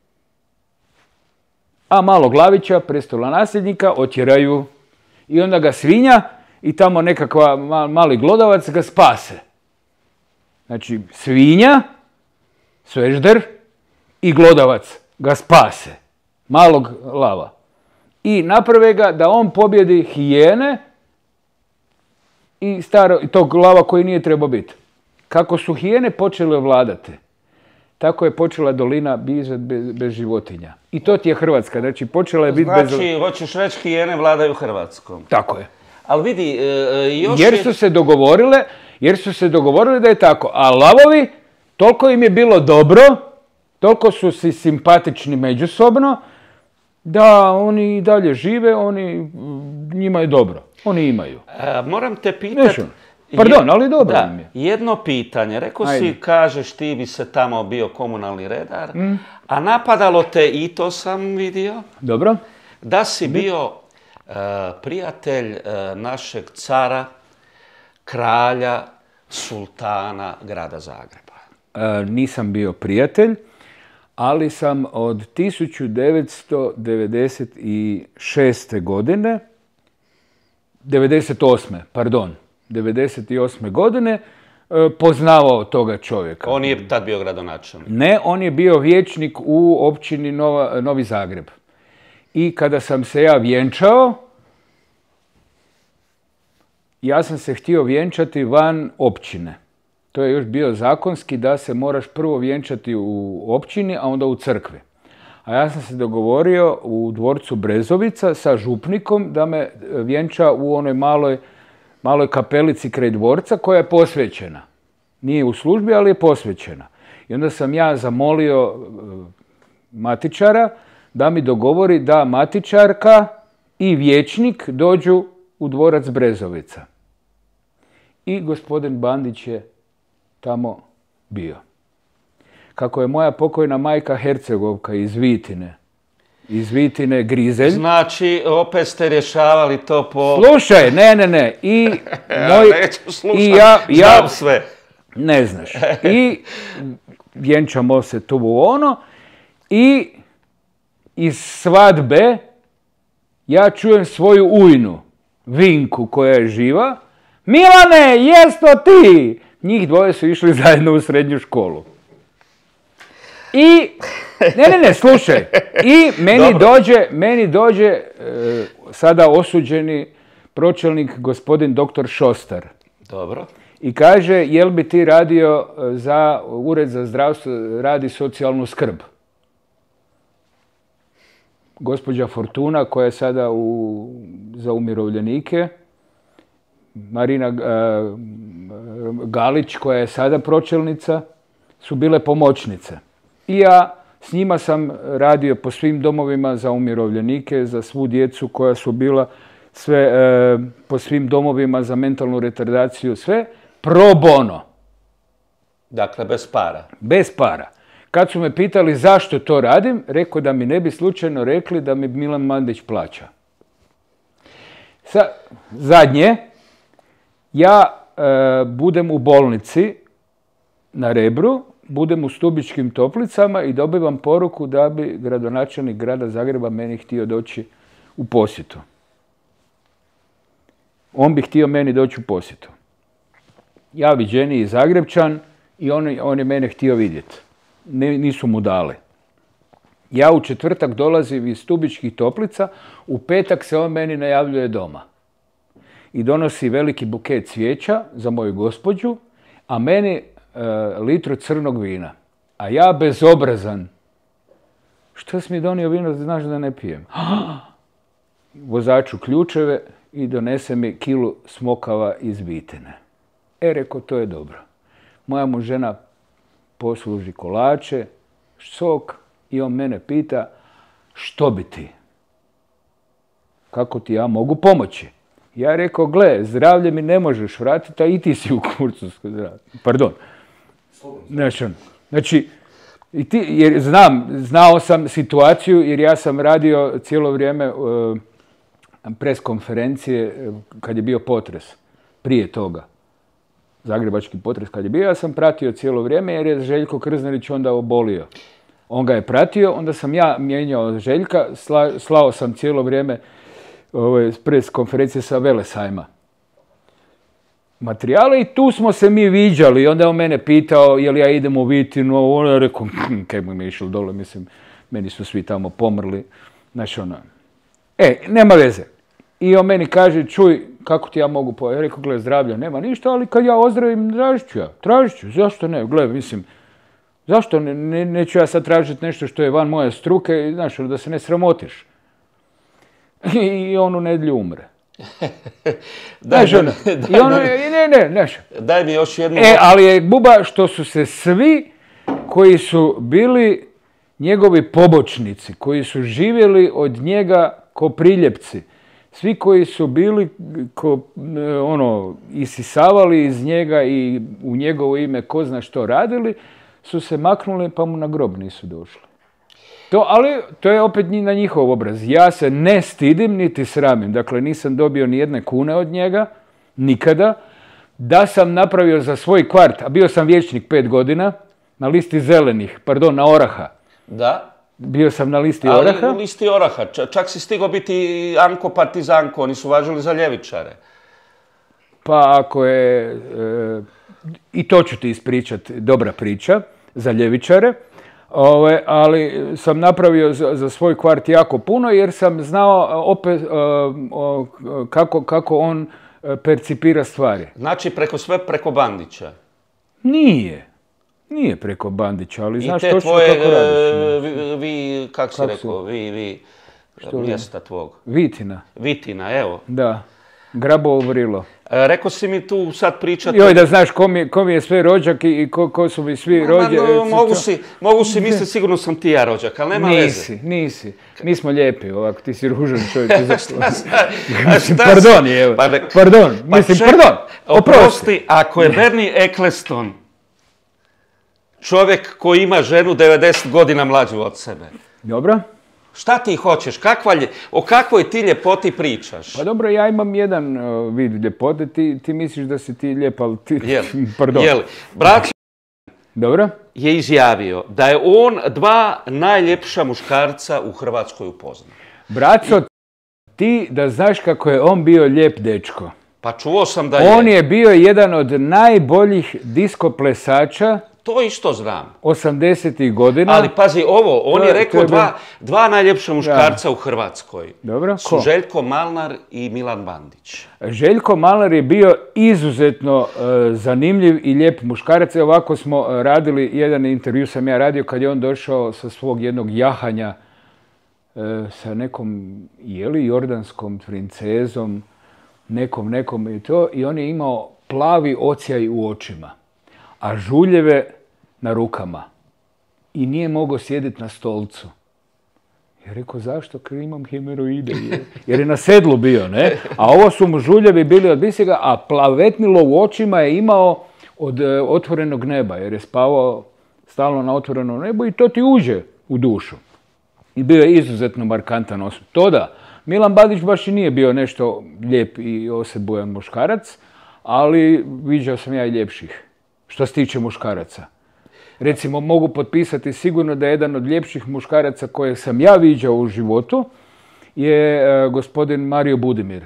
A malog lavića, prestolonasljednika, otjeraju. I onda ga svinja i tamo nekakva mali glodavac ga spase. Znači, svinja, svežder i glodavac ga spase. Malog lava. I naprave ga da on pobjedi hijene i tog lava koji nije trebao biti. Kako su hijene počele vladati? tako je počela dolina biti bez životinja. I to ti je Hrvatska, znači počela je biti bez... Znači, hoćeš reći hijene vladaju Hrvatskom. Tako je. Ali vidi, još jer su se dogovorili da je tako. A lavovi, toliko im je bilo dobro, toliko su si simpatični međusobno, da oni i dalje žive, njima je dobro. Oni imaju. Moram te pitati... Pardon, ali dobro im je. Jedno pitanje. Rekao si, kažeš, ti bi se tamo bio komunalni redar, a napadalo te, i to sam vidio, dobro, da si bio prijatelj našeg cara, kralja, sultana grada Zagreba. Nisam bio prijatelj, ali sam od 1996. godine, 98. godine, poznavao toga čovjeka. On je tad bio gradonačelnik? Ne, on je bio vijećnik u općini Novi Zagreb. I kada sam se ja vjenčao, ja sam se htio vjenčati van općine. To je još bio zakonski da se moraš prvo vjenčati u općini, a onda u crkvi. A ja sam se dogovorio u dvorcu Brezovica sa župnikom da me vjenča u onoj maloj kapelici kraj dvorca koja je posvećena. Nije u službi, ali je posvećena. I onda sam ja zamolio matičara da mi dogovori da matičarka i vijećnik dođu u dvorac Brezovica. I gospodin Bandić je tamo bio. Kako je moja pokojna majka Hercegovka iz Vitine Grizelj. Znači, opet ste rješavali to po... Slušaj, ne. Ja neću slušati, znam sve. Ne znaš. I vjenčamo se tu i iz svadbe ja čujem svoju ujnu, Vinku, koja je živa. Milane, jes to ti? Njih dvoje su išli zajedno u srednju školu. I, ne, slušaj. I meni dođe sada osuđeni pročelnik gospodin doktor Šostar. Dobro. I kaže, jel bi ti radio za Ured za zdravstvo, radi socijalnu skrb? Gospođa Fortuna, koja je sada za umirovljenike, Marina Galić, koja je sada pročelnica, su bile pomoćnice. I ja s njima sam radio po svim domovima za umirovljenike, za svu djecu koja su bila, sve po svim domovima za mentalnu retardaciju, sve pro bono. Dakle, bez para. Bez para. Kad su me pitali zašto to radim, rekao da mi ne bi slučajno rekli da mi Milan Bandić plaća. Zadnje, ja budem u bolnici na Rebru, budem u Stubičkim Toplicama i dobivam poruku da bi gradonačelnik grada Zagreba meni htio doći u posjetu. On bi htio meni doći u posjetu. Ja viđeniji Zagrepčan i on je mene htio vidjeti. Nisu mu dali. Ja u četvrtak dolazim iz Stubičkih Toplica, u petak se on meni najavljuje doma. I donosi veliki buket cvijeća za moju gospođu, a meni litru crnog vina. A ja bezobrazan. Što si mi donio vino, znaš da ne pijem? Vozaču ključeve i donese mi kilu smokava iz Vitine. Rekao, to je dobro. Moja mu žena posluži kolače, sok i on mene pita, što bi ti? Kako ti ja mogu pomoći? Ja rekao, gle, zdravlje mi ne možeš vratiti, a i ti si u kurcu zdravlja. Pardon. Znači, jer znao sam situaciju, jer ja sam radio cijelo vrijeme pres konferencije kad je bio potres, prije toga. Zagrebački potres kad je bio, ja sam pratio cijelo vrijeme jer je Željko Krznarić onda obolio. On ga je pratio, onda sam ja mijenjao Željka, slao sam cijelo vrijeme pres konferencije sa Velesajma materijale i tu smo se mi viđali. Onda je on mene pitao je li ja idem u Vitinu, on je rekao, kaj bi mi išli dole, mislim, meni su svi tamo pomrli. Znači nema veze. I on meni kaže, čuj, kako ti ja mogu ja rekao, gle, zdravlja nema ništa, ali kad ja ozdravim, tražit ću, zašto ne, gle, mislim, Zašto neću ja sad tražiti nešto što je van moje struke, znaš, da se ne sramotiš. I on u nedjelju umre. Daj mi još jednu... Ali je buba što su se svi koji su bili njegovi pobočnici, koji su živjeli od njega ko priljepci, svi koji su bili isisavali iz njega i u njegovo ime ko zna što radili, su se maknuli pa mu na grob nisu došli. Ali to je opet na njihov obraz. Ja se ne stidim niti sramim. Dakle, nisam dobio ni jedne kune od njega, nikada. Da sam napravio za svoj kvart, a bio sam vijećnik 5 godina, na listi zelenih, na Oraha. Da. Bio sam na listi Oraha. Ali u listi Oraha. Čak si stigao biti Anko Partizanko, oni su važili za ljevičare. Pa ako je, i to ću ti ispričati, dobra priča za ljevičare, ali sam napravio za svoj kvart jako puno jer sam znao opet kako on percipira stvari. Znači preko Bandića? Nije preko Bandića, ali znaš točno kako radiš. Kako si rekao, mjesta tvog. Vitina, evo. Da, Grabovo Vrilo. Rekao si mi tu sad pričati... Joj, da znaš ko mi je sve rođak i ko su mi svi rođaki. Mogu si misliti, sigurno sam ti ja rođak, ali nema veze. Nisi. Mi smo lijepi ovako, ti si ružan čovjek. Pardon. Oprosti, ako je Bernie Ecclestone čovjek koji ima ženu 90 godina mlađu od sebe. Dobro. Šta ti hoćeš? O kakvoj ti ljepoti pričaš? Pa dobro, ja imam jedan vid ljepote, ti misliš da si ti lijep, ali ti... Pardon. Braco dobro je izjavio da je on 2 najljepša muškarca u Hrvatskoj upoznao. Braco, ti da znaš kako je on bio lijep dečko. Pa čuo sam da je. On je bio jedan od najboljih disko plesača. To isto znam. 80-ih godina. Ali pazi on je rekao 2 najljepša muškarca u Hrvatskoj. Dobro, su Željko Malnar i Milan Bandić. Željko Malnar je bio izuzetno zanimljiv i lijep muškarac. Ovako smo radili, jedan intervju sam ja radio kad je on došao sa svog jednog jahanja sa nekom, jordanskom princezom, nekom i to. I on je imao plavi ocijaj u očima, a žuljeve na rukama. I nije mogao sjediti na stolcu. Ja rekao, zašto? Jer imam hemeroide. Jer je na sedlu bio, ne? A ovo su mu žuljevi bili od bisega, a plavetnilo u očima je imao od otvorenog neba. Jer je spavao stalno na otvorenom nebu i to ti uđe u dušu. I bio je izuzetno markantan osob. To da, Milan Bandić baš i nije bio nešto lijep i osebujan muškarac, ali viđao sam ja i ljepših. Što se tiče muškaraca. Recimo, mogu potpisati sigurno da je jedan od ljepših muškaraca koje sam ja viđao u životu je gospodin Mario Budimir,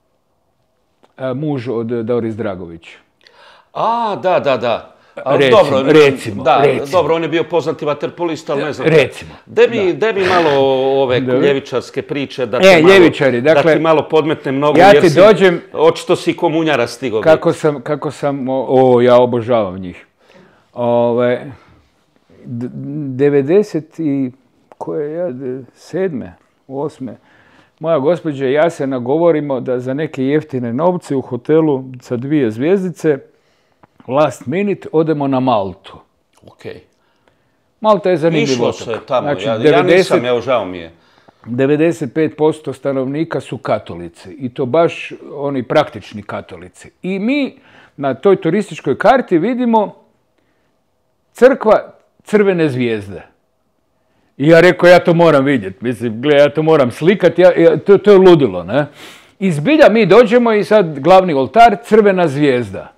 muž od Doris Dragović. A, da. Recimo. Dobro, on je bio poznati vaterpolista, ali ne znam. Recimo. Daj mi malo ove ljevičarske priče, da ti malo podmetnem nogu, ja ti dođem, očito si komunjara stigao. Ja obožavam njih. 97. 8. Moja gospođa i ja se nagovorimo da za neke jeftine novce u hotelu sa 2 zvjezdice last minute odemo na Maltu. Okej. Malta je zanimljiv Išlo otok. se tamo, ja nisam, evo žao mi je. 95% stanovnika su katolici i to baš oni praktični katolici. I mi na toj turističkoj karti vidimo crkva Crvene zvijezde. I ja rekao, ja to moram vidjeti. Mislim, ja to moram slikati, to je ludilo, ne? I zbilja mi dođemo i sad glavni oltar, Crvena zvijezda.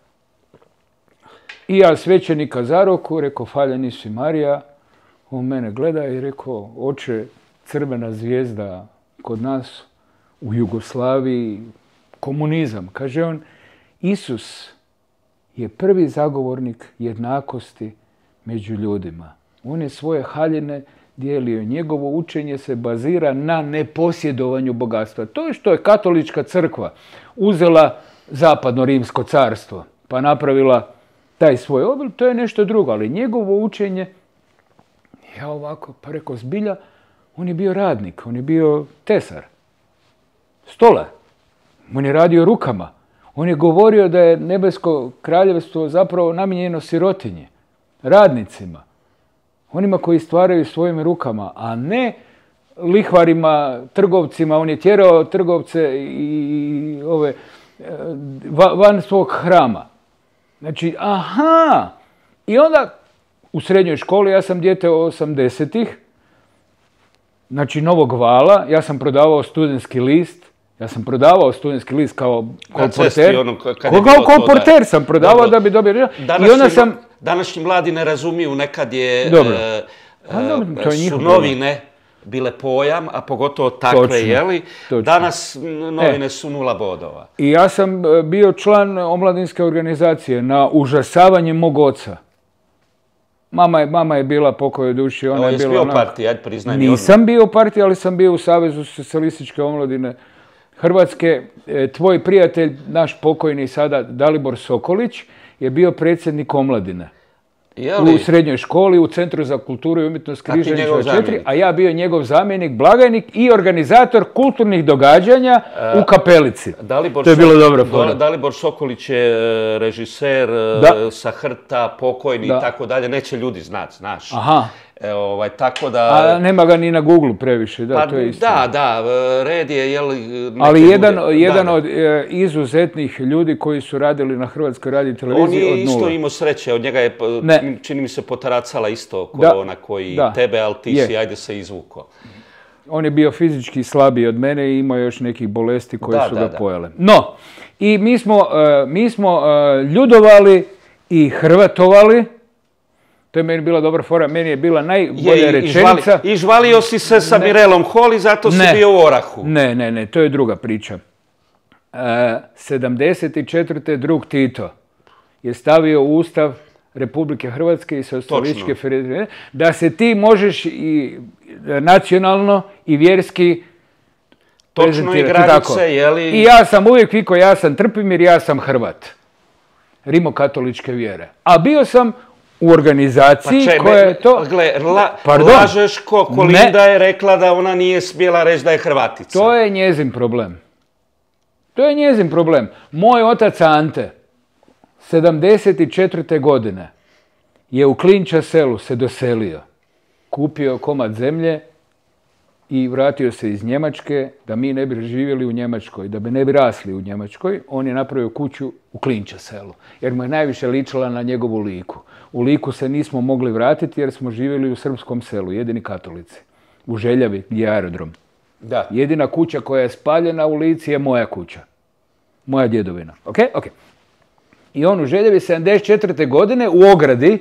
I ja svećenika za ruku, rekao, falja nisi Marija. On mene gleda i rekao, oče, Crvena zvijezda kod nas u Jugoslaviji, komunizam. Kaže on, Isus je prvi zagovornik jednakosti među ljudima. On je svoje haljine dijelio. Njegovo učenje se bazira na neposjedovanju bogatstva. To je što je katolička crkva uzela zapadno rimsko carstvo, pa napravila taj svoj oblik, to je nešto drugo, ali njegovo učenje Ja ovako, pa rekao, zbilja, on je bio radnik, on je bio tesar. Stolar. On je radio rukama. On je govorio da je nebesko kraljevstvo zapravo namijenjeno sirotinji, radnicima, onima koji stvaraju svojim rukama, a ne lihvarima, trgovcima. On je tjerao trgovce i ove van svog hrama. Znači, aha! I onda u srednjoj školi, ja sam dijete 80-ih, znači novog vala, ja sam prodavao studentski list, kao kolporter. Kao kolporter sam prodavao da bi dobio. Današnji mladi ne razumiju, nekad su novine bile pojam, a pogotovo takve, jeli? Danas novine su 0 bodova. I ja sam bio član omladinske organizacije na užasavanje mog oca. Mama je bila pokoj duši. Jesi bio u partiji, ajde priznaj mi. Nisam bio u partiji, ali sam bio u Savezu socijalističke omladine Hrvatske. Tvoj prijatelj, naš pokojni sada Dalibor Sokolić, je bio predsjednik omladine. U srednjoj školi, u Centru za kulturu i umjetnost Križanića 4, a ja bio njegov zamjenik, blagajnik i organizator kulturnih događanja u Kapelici. To je bilo dobro fora. Dalibor Sokolić je režiser sa Hrta, pokojni i tako dalje. Neće ljudi znati, znaš. Aha. Tako da... A nema ga ni na Google previše, to je istina. Da, red je, ali jedan od izuzetnih ljudi koji su radili na Hrvatskoj radioteleviziji od nula. On je isto imao sreće, od njega je, čini mi se, potaracala isto korona koji tebe, ali ti si, ajde se izvuko. On je bio fizički slabiji od mene i imao još nekih bolesti koje su ga pojele. No, i mi smo ljudovali i hrvatovali. To je meni bila dobra fora, meni je bila najbolja rečenica. I žvalio si se sa Mirelom Holy, zato si bio u Orahu. Ne, to je druga priča. 74. drug Tito je stavio u Ustav Republike Hrvatske i Socijalističke federacije da se ti možeš i nacionalno i vjerski točno i granice, jeli? I ja sam uvijek vikao, ja sam Trpimir, ja sam Hrvat. Rimokatoličke vjere. A bio sam u organizaciji koja je to... Lažeš Kolinda je rekla da ona nije smjela reći da je Hrvatica. To je njezin problem. Moj otac Ante, 74. godine, je u Klinča selu se doselio. Kupio komad zemlje i vratio se iz Njemačke, da mi ne bi živjeli u Njemačkoj, da bi ne bi rasli u Njemačkoj. On je napravio kuću u Klinča selu, jer mu je najviše ličila na njegovu Liku. U Liku se nismo mogli vratiti jer smo živjeli u srpskom selu, jedini katolici. U Željavi, gdje je aerodrom. Da. Jedina kuća koja je spaljena u Lici je moja kuća. Moja djedovina. Ok? I on u Željavi 74. godine u ogradi,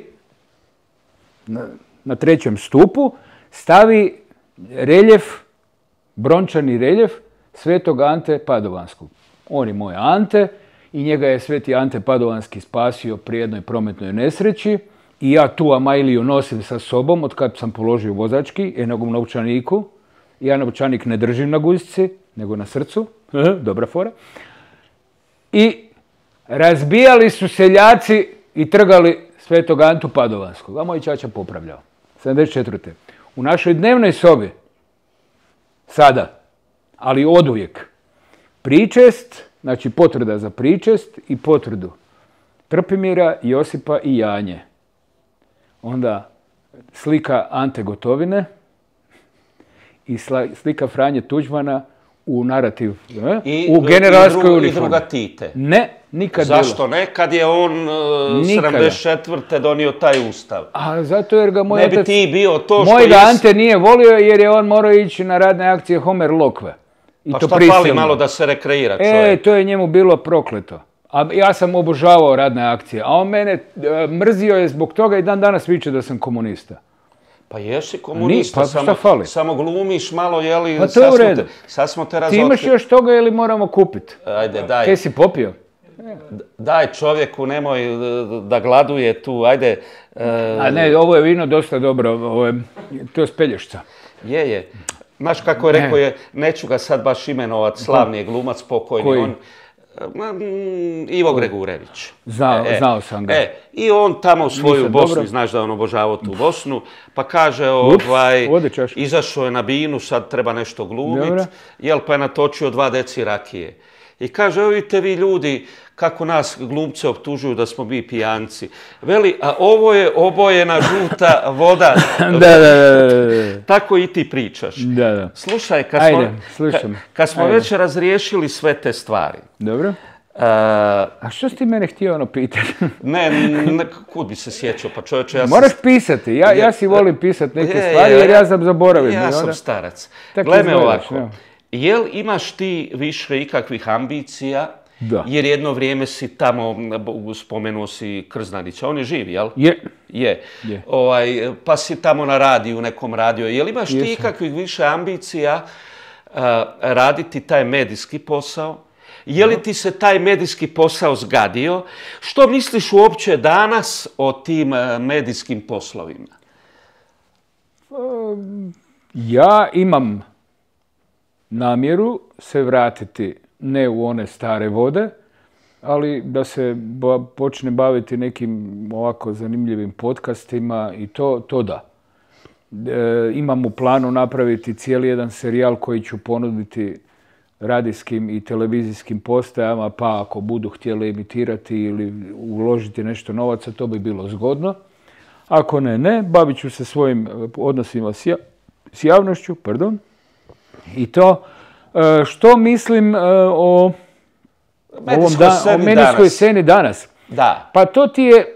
na 3. stupu, stavi reljef, brončani reljef svetog Ante Padovanskog. On je moj Ante i njega je sveti Ante Padovanski spasio pri jednoj prometnoj nesreći i ja tu Amajliju nosim sa sobom od kad sam položio vozački, jednom novčaniku. Ja novčanik ne držim na guzici, nego na srcu. Dobra fora. I razbijali su seljaci i trgali svetog Antu Padovanskog, a moj ćaća popravljao. 74. U našoj dnevnoj sobi, sada, ali oduvijek, pričest, znači potvrda za pričest i potvrdu Trpimira, Josipa i Janje. Onda slika Ante Gotovine i slika Franje Tuđmana u narativ, u generalskoj uniformi. I druga Tite. Ne, nikad bilo. Zašto ne? Kad je on 74. donio taj ustav. A zato jer ga moj otac... Ne bi ti bio to što... Moj ga Ante nije volio jer je on morao ići na radne akcije Homer Lokve. Pa šta fali malo da se rekreira čovjek? To je njemu bilo prokleto. A ja sam obožavao radne akcije. A on mene mrzio je zbog toga i dan danas viče da sam komunista. Pa jesi komunista, samo glumiš malo, jeli, pa to je u redu. Sad smo te razotkrili. Ti imaš još toga ili moramo kupiti? Ajde, daj. Kaj si popio? Daj čovjeku, nemoj da gladuje tu, ajde. A ne, ovo je vino dosta dobro, to je s Pelješca. Je. Znaš kako je rekao, neću ga sad baš imenovat, slavni je glumac pokojni. Koji? On Ivo Gregurević. Znao sam ga. I on tamo u svoju Bosnu, dobro. znaš da on obožavao tu Bosnu, pa kaže, izašao je na binu, sad treba nešto glumiti, pa je natočio 2 deci rakije. I kaže, evo vidite vi ljudi, kako nas glumce optužuju da smo mi pijanci. Veli, a ovo je obojena žuta voda. Tako i ti pričaš. Slušaj, kad smo već razriješili sve te stvari. Dobro. A što si ti mene htio pitati? Ne, kud bi se sjećao, pa čovječe, Moraš pisati, ja si volim pisati neke stvari jer ja sam zaboravim. Ja sam starac. Gle me ovako, jel imaš ti više ikakvih ambicija? Jer jedno vrijeme si tamo, spomenuo si Krznarića, on je živ, jel? Je. Pa si tamo na radiju, nekom radiju. Jel imaš ti ikakvih više ambicija raditi taj medijski posao? Je li ti se taj medijski posao zgadio? Što misliš uopće danas o tim medijskim poslovima? Ja imam namjeru se vratiti ne u one stare vode, ali da se počne baviti nekim ovako zanimljivim podcastima i to da. Imam u planu napraviti cijeli jedan serijal koji ću ponuditi radijskim i televizijskim postajama, pa ako budu htjeli emitirati ili uložiti nešto novaca, to bi bilo zgodno. Ako ne, bavit ću se svojim odnosima s javnošću, i to. Što mislim o medijskoj sceni danas? Da. Pa to ti je,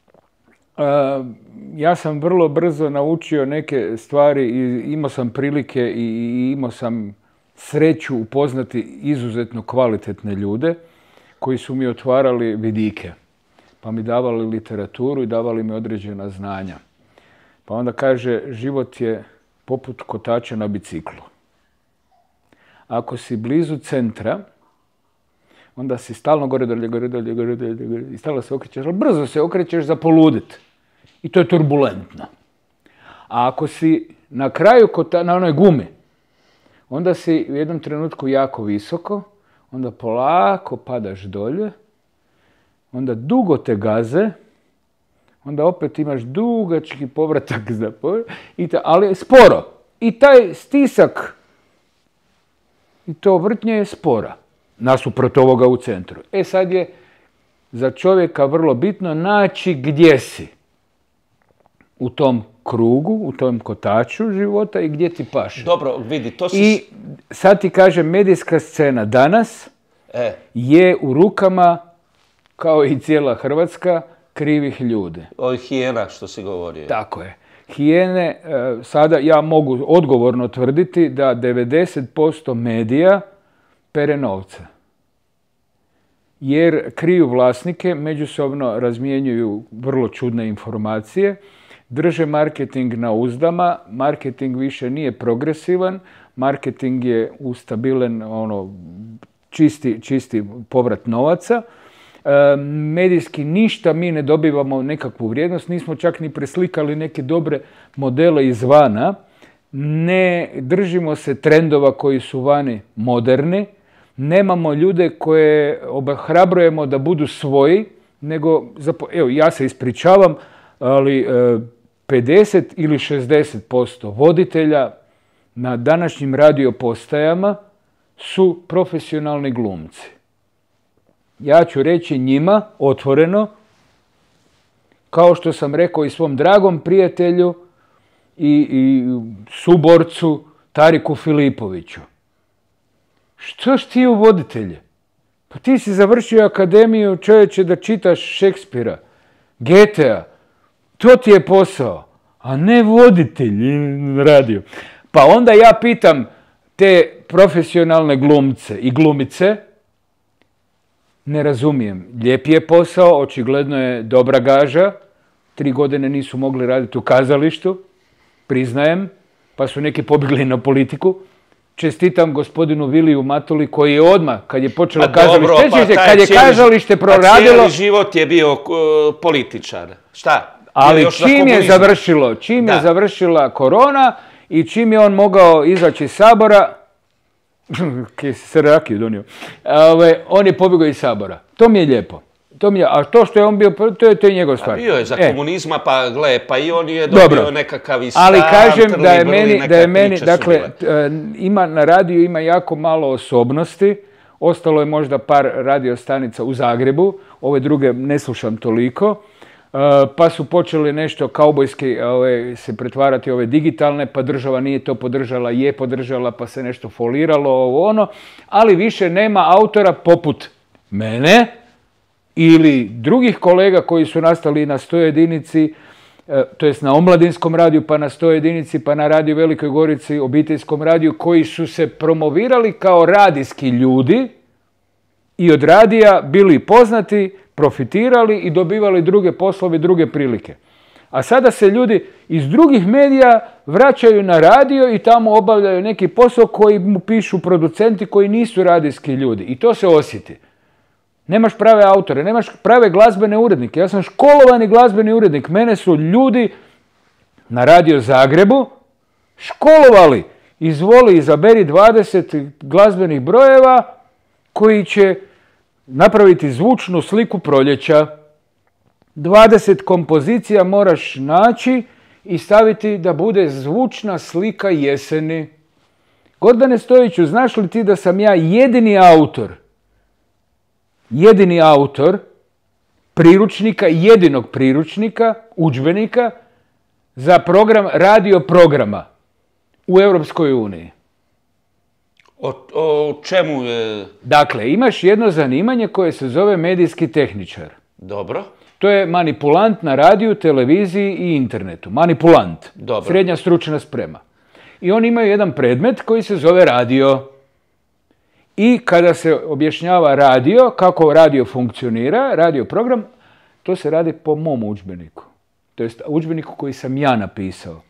ja sam vrlo brzo naučio neke stvari i imao sam prilike i imao sam sreću upoznati izuzetno kvalitetne ljude koji su mi otvarali vidike, pa mi davali literaturu i davali mi određena znanja. Pa onda kaže, život je poput kotača na biciklu. Ako si blizu centra, onda si stalno gore, dolje, i stalno se okrećeš, ali brzo se okrećeš za poludit. I to je turbulentno. A ako si na kraju, na onoj gumi, onda si u jednom trenutku jako visoko, onda polako padaš dolje, onda dugo te gaze, onda opet imaš dugački povratak ali sporo. I taj stisak i to vrtnje je spora, nasuprot ovoga u centru. Sad je za čovjeka vrlo bitno naći gdje si u tom krugu, u tom kotaču života i gdje ti paše. Dobro, vidi, to si... I sad ti kažem, medijska scena danas je u rukama, kao i cijela Hrvatska, krivih ljudi. Ovo je hijena što si govorio. Tako je. Hijene, sada ja mogu odgovorno tvrditi da 90% medija pere novce. Jer kriju vlasnike, međusobno razmjenjuju vrlo čudne informacije, drže marketing na uzdama, marketing više nije progresivan, marketing je ustabilen, čisti povrat novaca. Medijski ništa mi ne dobivamo nekakvu vrijednost, nismo čak ni preslikali neke dobre modele izvana, ne držimo se trendova koji su vani moderni, nemamo ljude koje ohrabrujemo da budu svoji, nego, evo ja se ispričavam, ali 50 ili 60% voditelja na današnjim radio postajama su profesionalni glumci. Ja ću reći njima otvoreno, kao što sam rekao i svom dragom prijatelju i suborcu Tariku Filipoviću. Što si ti u voditelje? Pa ti si završio akademiju, čovječe, da čitaš Šekspira, Goethea. To ti je posao, a ne voditelj radio. Pa onda ja pitam te profesionalne glumce i glumice, ne razumijem. Lijep je posao, očigledno je dobra gaža. 3 godine nisu mogli raditi u kazalištu, priznajem, pa su neki pobjegli na politiku. Čestitam gospodinu Viliju Matuli koji je odmah, kad je počelo kazalište, kad je kazalište proradilo... Cijeli život je bio političar. Šta? Ali čim je završila korona i čim je on mogao izaći iz Sabora, Kaj si se rakiju donio. On je pobjegao iz Sabora. To mi je lijepo. A to što je on bio, to je njegov stvar. A bio je za komunizma, pa gle, pa i on je dobio nekakav i stan, ali kažem da je meni, priče dakle, na radiju ima jako malo osobnosti. Ostalo je možda par radiostanica u Zagrebu, ove druge ne slušam toliko. Pa su počeli nešto kaubojski se pretvarati ove digitalne, pa država nije to podržala, je podržala, pa se nešto foliralo, ali više nema autora poput mene ili drugih kolega koji su nastali na 101-ici, to jest na Omladinskom radiju, pa na 101-ici, pa na radiju Velikoj Gorici, obiteljskom radiju, koji su se promovirali kao radijski ljudi i od radija bili poznati, profitirali i dobivali druge poslove, druge prilike. A sada se ljudi iz drugih medija vraćaju na radio i tamo obavljaju neki posao koji mu pišu producenti koji nisu radijski ljudi. I to se osjeti. Nemaš prave autore, nemaš prave glazbene urednike. Ja sam školovani glazbeni urednik. Mene su ljudi na Radio Zagrebu školovali. Izvoli, izaberi 20 glazbenih brojeva koji će napraviti zvučnu sliku proljeća. 20 kompozicija moraš naći i staviti da bude zvučna slika jeseni. Gordane Stojiću, znaš li ti da sam ja jedini autor priručnika, jedinog priručnika, udžbenika za program radio programa u Europskoj uniji? O čemu je? Dakle, imaš jedno zanimanje koje se zove medijski tehničar. Dobro. To je manipulant na radiju, televiziji i internetu. Manipulant. Dobro. Srednja stručna sprema. I oni imaju jedan predmet koji se zove radio. I kada se objašnjava radio, kako radio funkcionira, radio program, to se radi po mom udžbeniku. To jest udžbeniku koji sam ja napisao.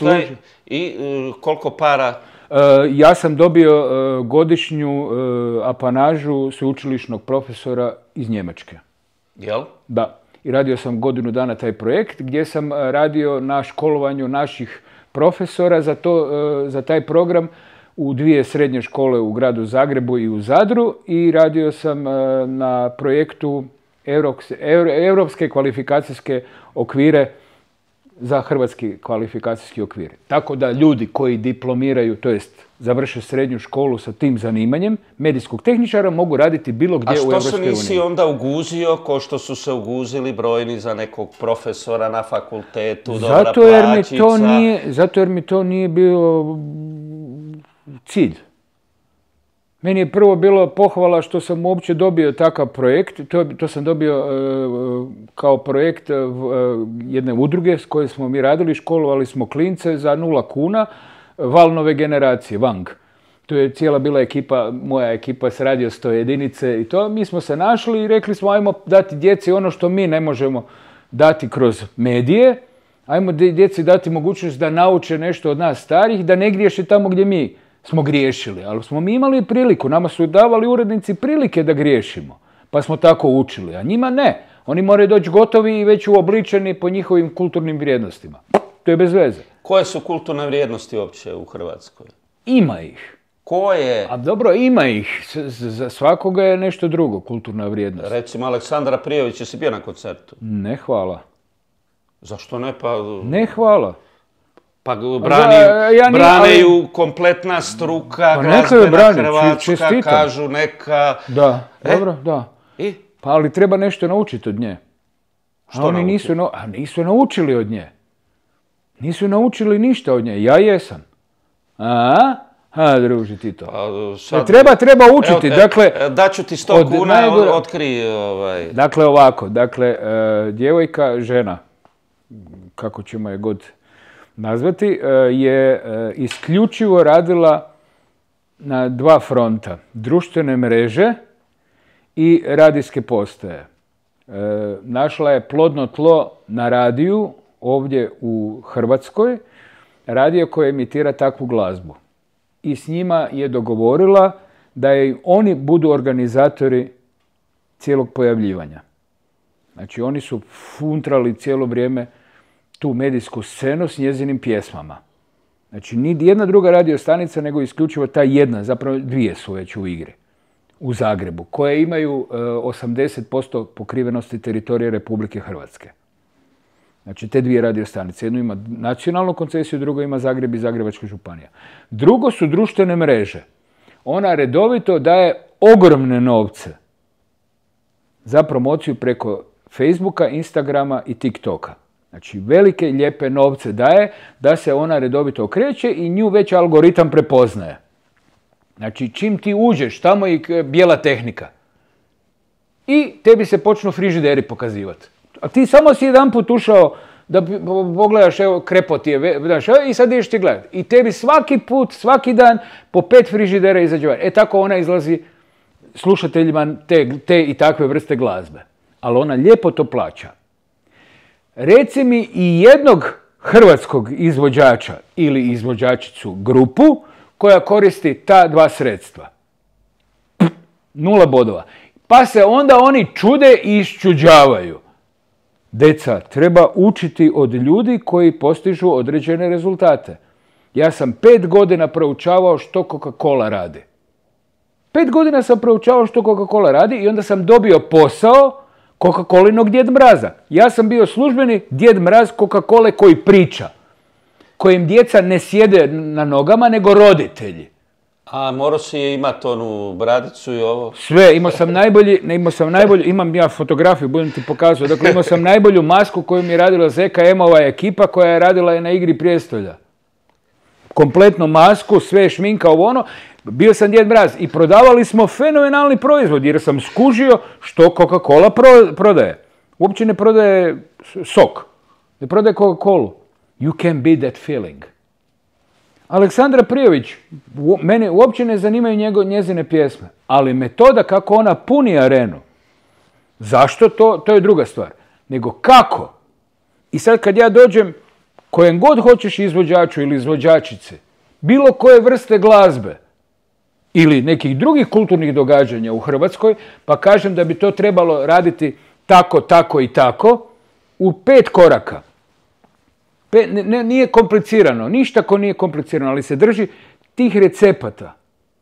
I koliko para? Ja sam dobio godišnju apanažu sveučilišnog profesora iz Njemačke. Jel? Da. I radio sam godinu dana taj projekt gdje sam radio na školovanju naših profesora za taj program u 2 srednje škole u gradu Zagrebu i u Zadru i radio sam na projektu Europske kvalifikacijske okvire za hrvatski kvalifikacijski okvir. Tako da ljudi koji diplomiraju, to jest završe srednju školu sa tim zanimanjem medijskog tehničara mogu raditi bilo gdje u Europskoj uniji. A što se nisi onda uguzio ko što su se uguzili brojni za nekog profesora na fakultetu, dobra plaćica? Zato jer mi to nije bio cilj. Meni je prvo bilo pohvala što sam uopće dobio takav projekt. To sam dobio kao projekt jedne udruge s kojoj smo mi radili, školovali smo klince za 0 kuna, Valnove generacije, VANG. To je cijela bila ekipa, moja ekipa s Radio 101-ice i to. Mi smo se našli i rekli smo ajmo dati djeci ono što mi ne možemo dati kroz medije. Ajmo djeci dati mogućnost da nauče nešto od nas starih, da ne griješe tamo gdje mi smo griješili. Ali smo mi imali priliku, nama su davali urednici prilike da griješimo. Pa smo tako učili, a njima ne. Oni moraju doći gotovi i već uobličeni po njihovim kulturnim vrijednostima. To je bez veze. Koje su kulturne vrijednosti uopće u Hrvatskoj? Ima ih. Koje? A dobro, ima ih. Za svakoga je nešto drugo, kulturna vrijednost. Recimo, Aleksandra Prijović, jesi bio na koncertu? Ne, hvala. Zašto ne? Pa... Ne, hvala. Pa brane ju kompletna struka, glazbena Hrvatska, kažu neka... Da, dobro, da. I? Pa ali treba nešto naučiti od nje. Što oni nisu naučili od nje. Nisu naučili ništa od nje. Ja jesam. Druži ti to. Treba učiti. Daću ti 100 kuna, otkri. Dakle, ovako. Djevojka, žena, kako ćemo je god nazvati, je isključivo radila na 2 fronta. Društvene mreže i radijske postaje. Našla je plodno tlo na radiju ovdje u Hrvatskoj, radio koji emitira takvu glazbu. I s njima je dogovorila da oni budu organizatori cijelog pojavljivanja. Znači, oni su funtrali cijelo vrijeme tu medijsku scenu s njezinim pjesmama. Znači, ni jedna druga radiostanica nego isključivo ta jedna, zapravo dvije su već u igri u Zagrebu, koje imaju 80% pokrivenosti teritorija Republike Hrvatske. Znači, te dvije radiostanice. Jedno ima nacionalnu koncesiju, drugo ima Zagreb i Zagrebačka županija. Drugo su društvene mreže. Ona redovito daje ogromne novce za promociju preko Facebooka, Instagrama i TikToka. Znači, velike, lijepe novce daje da se ona redovito okreće i nju već algoritam prepoznaje. Znači, čim ti uđeš, tamo je bijela tehnika. I tebi se počnu frižideri pokazivati. A ti samo si jedan put ušao da pogledaš, evo, krepo ti je, znaš, i sad ideš ti gledati. I tebi svaki put, svaki dan, po 5 frižidera izađe van. E, tako ona izlazi slušateljima te i takve vrste glazbe. Ali ona lijepo to plaća. Reci mi i jednog hrvatskog izvođača ili izvođačicu grupu koja koristi ta dva sredstva. 0 bodova. Pa se onda oni čude i iščuđavaju. Deca, treba učiti od ljudi koji postižu određene rezultate. Ja sam 5 godina proučavao što Coca-Cola radi. 5 godina sam proučavao što Coca-Cola radi i onda sam dobio posao Coca-Colinog Djed Mraza. Ja sam bio službeni Djed Mraz Coca-Cole koji priča. Kojim djeca ne sjede na nogama, nego roditelji. A morao si imati onu bradicu i ovo? Sve, imam ja fotografiju, budem ti pokazao. Dakle, imao sam najbolju masku koju mi je radila ZKM-ova ekipa koja je radila i na Igri prijestolja. Kompletnu masku, sve šminka, ovo ono. Bio sam Djed Mraz i prodavali smo fenomenalni proizvod jer sam skužio što Coca-Cola prodaje. Uopće ne prodaje sok, ne prodaje Coca-Colu. You can be that feeling. Aleksandra Prijović, mene uopće ne zanimaju njezine pjesme, ali metoda kako ona puni arenu, zašto to je druga stvar, nego kako. I sad kad ja dođem, kojem god hoćeš izvođaču ili izvođačice, bilo koje vrste glazbe ili nekih drugih kulturnih događanja u Hrvatskoj, pa kažem da bi to trebalo raditi tako, tako i tako, u 5 koraka. Nije komplicirano, ništa ko nije komplicirano, ali se drži tih recepata.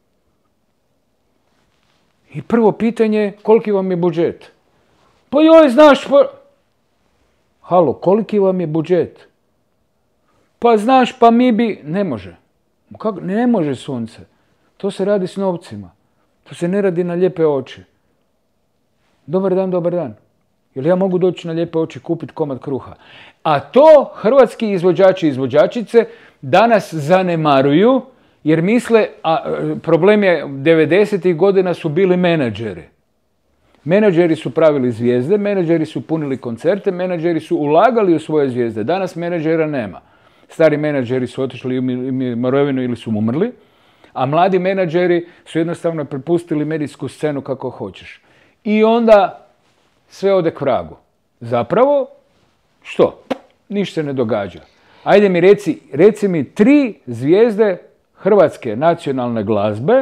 I prvo pitanje je koliki vam je budžet? Pa joj, znaš, halo, koliki vam je budžet? Pa znaš, pa mi bi... Ne može. Kako? Ne može, sunce. To se radi s novcima. To se ne radi na lijepe oči. Dobar dan, dobar dan. Jel ja mogu doći na lijepe oči kupiti komad kruha? A to hrvatski izvođači i izvođačice danas zanemaruju jer misle, problem je 90-ih godina su bili menadžeri. Menadžeri su pravili zvijezde, menadžeri su punili koncerte, menadžeri su ulagali u svoje zvijezde. Danas menadžera nema. Stari menadžeri su otišli u mirovinu ili su umrli, a mladi menadžeri su jednostavno prepustili medijsku scenu kako hoćeš. I onda sve ode k vragu. Zapravo, što? Ništa se ne događa. Ajde mi reci mi 3 zvijezde hrvatske nacionalne glazbe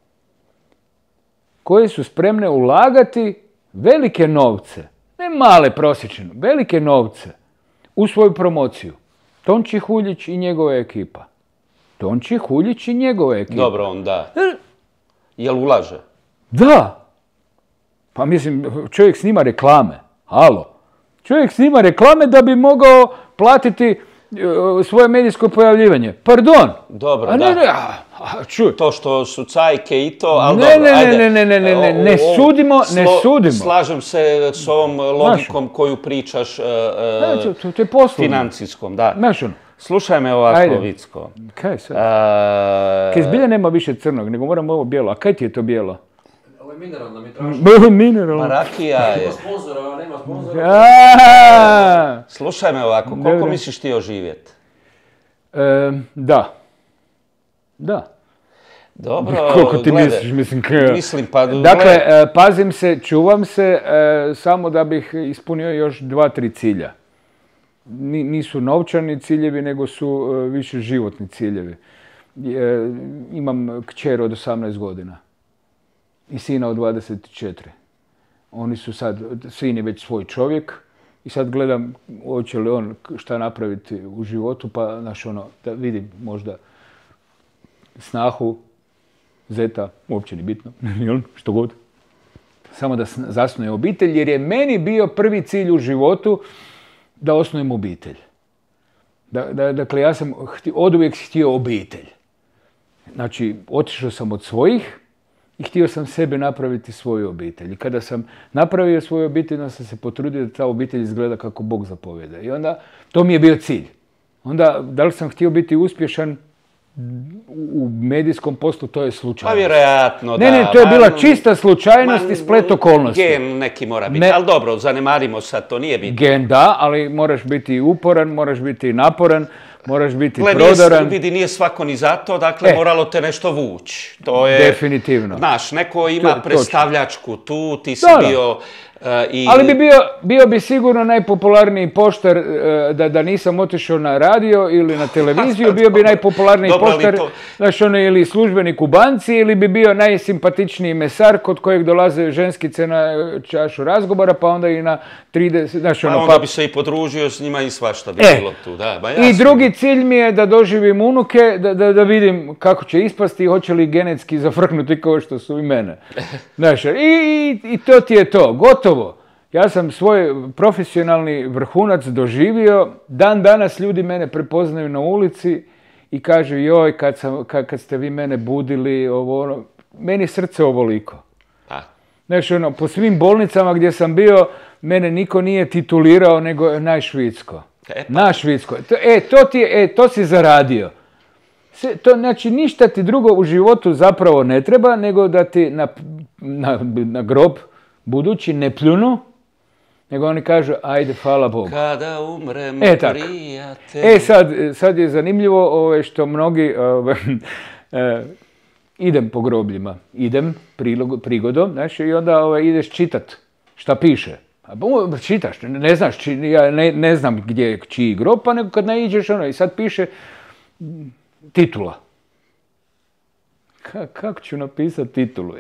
koje su spremne ulagati velike novce, ne male prosječne, velike novce u svoju promociju. Tonči Huljić i njegova ekipa. Tonči Huljić i njegova ekipa. Dobro, on da. Jel ulaže? Da. Pa mislim, čovjek snima reklame. Halo. Čovjek snima reklame da bi mogao platiti svoje medijsko pojavljivanje. Pardon. Dobro, da. Čuj. To što su cajke i to, ali ne, dobro, ne, ajde. Ne sudimo, ne sudimo. Slažem se s ovom logikom koju pričaš to je poslovno. Financijskom, da. Znaš ono. Slušaj me ovako, Vicko. Kaj sad? Kaj zbilja nema više crnog, nego moram ovo bijelo. A kaj ti je to bijelo? Ovo je mineralna, mi tražimo. Mineralna. Rakija je. Nema sponzora, nema sponzora. Slušaj me ovako, koliko misliš ti oživjeti? Da. Da. Dobro, koliko ti misliš, mislim pa... Dakle, pazim se, čuvam se, samo da bih ispunio još 2-3 cilja. Nisu novčani ciljevi, nego su više životni ciljevi. Imam kćer od 18 godina i sina od 24. Oni su sad, sin je već svoj čovjek, i sad gledam hoće li on šta napraviti u životu, pa da vidim možda snahu, zeta, uopće ni bitno, što god. Samo da zasnuje obitelj, jer je meni bio prvi cilj u životu da osnujem obitelj. Dakle, ja sam oduvijek htio obitelj. Znači, otišao sam od svojih i htio sam sebi napraviti svoju obitelj. I kada sam napravio svoju obitelj, onda sam se potrudio da ta obitelj izgleda kako Bog zapovjeda. I onda, to mi je bio cilj. Onda, da li sam htio biti uspješan u medijskom poslu, to je slučajnost. Pa vjerojatno, da. Ne, to je bila čista slučajnost i splet okolnosti. Gen neki mora biti, ali dobro, zanemarimo sad, to nije bitno. Gen da, ali moraš biti uporan, moraš biti naporan, moraš biti prodoran. Vidi, nije svako ni za to, dakle moralo te nešto vući. To je, definitivno. Znaš, neko ima predstavljačku tu, ti si bio... Ali bio bi sigurno najpopularniji poštar da nisam otišao na radio ili na televiziju, bio bi najpopularniji poštar, znaš, ili službenik u banci, ili bi bio najsimpatičniji mesar kod kojeg dolaze ženskice na čašu razgovora, pa onda i na 30, znaš, pa onda bi se i podružio s njima i svašta bi bilo tu, da. I drugi cilj mi je da doživim unuke, da vidim kako će ispasti i hoće li genetski zafrknuti kao što su i mene. Znaš, i to ti je to, gotovo. Ja sam svoj profesionalni vrhunac doživio. Dan danas ljudi mene prepoznaju na ulici i kažu joj, kad ste vi mene budili, meni srce ovoliko. Znaš, po svim bolnicama gdje sam bio, mene niko nije titulirao nego najšvicko. Našvicko. To si zaradio. Znači, ništa ti drugo u životu zapravo ne treba, nego da ti na grob budući ne pljunu, nego oni kažu, ajde, hvala Bogu. Kada umrem, prijatelj. Sad je zanimljivo što mnogi, idem po grobljima, idem prigodom, znaš, i onda ideš čitat šta piše. Čitaš, ne znaš, ja ne znam gdje je čiji grob, pa nego kad naiđeš i sad piše titula. Kako ću napisati titulu?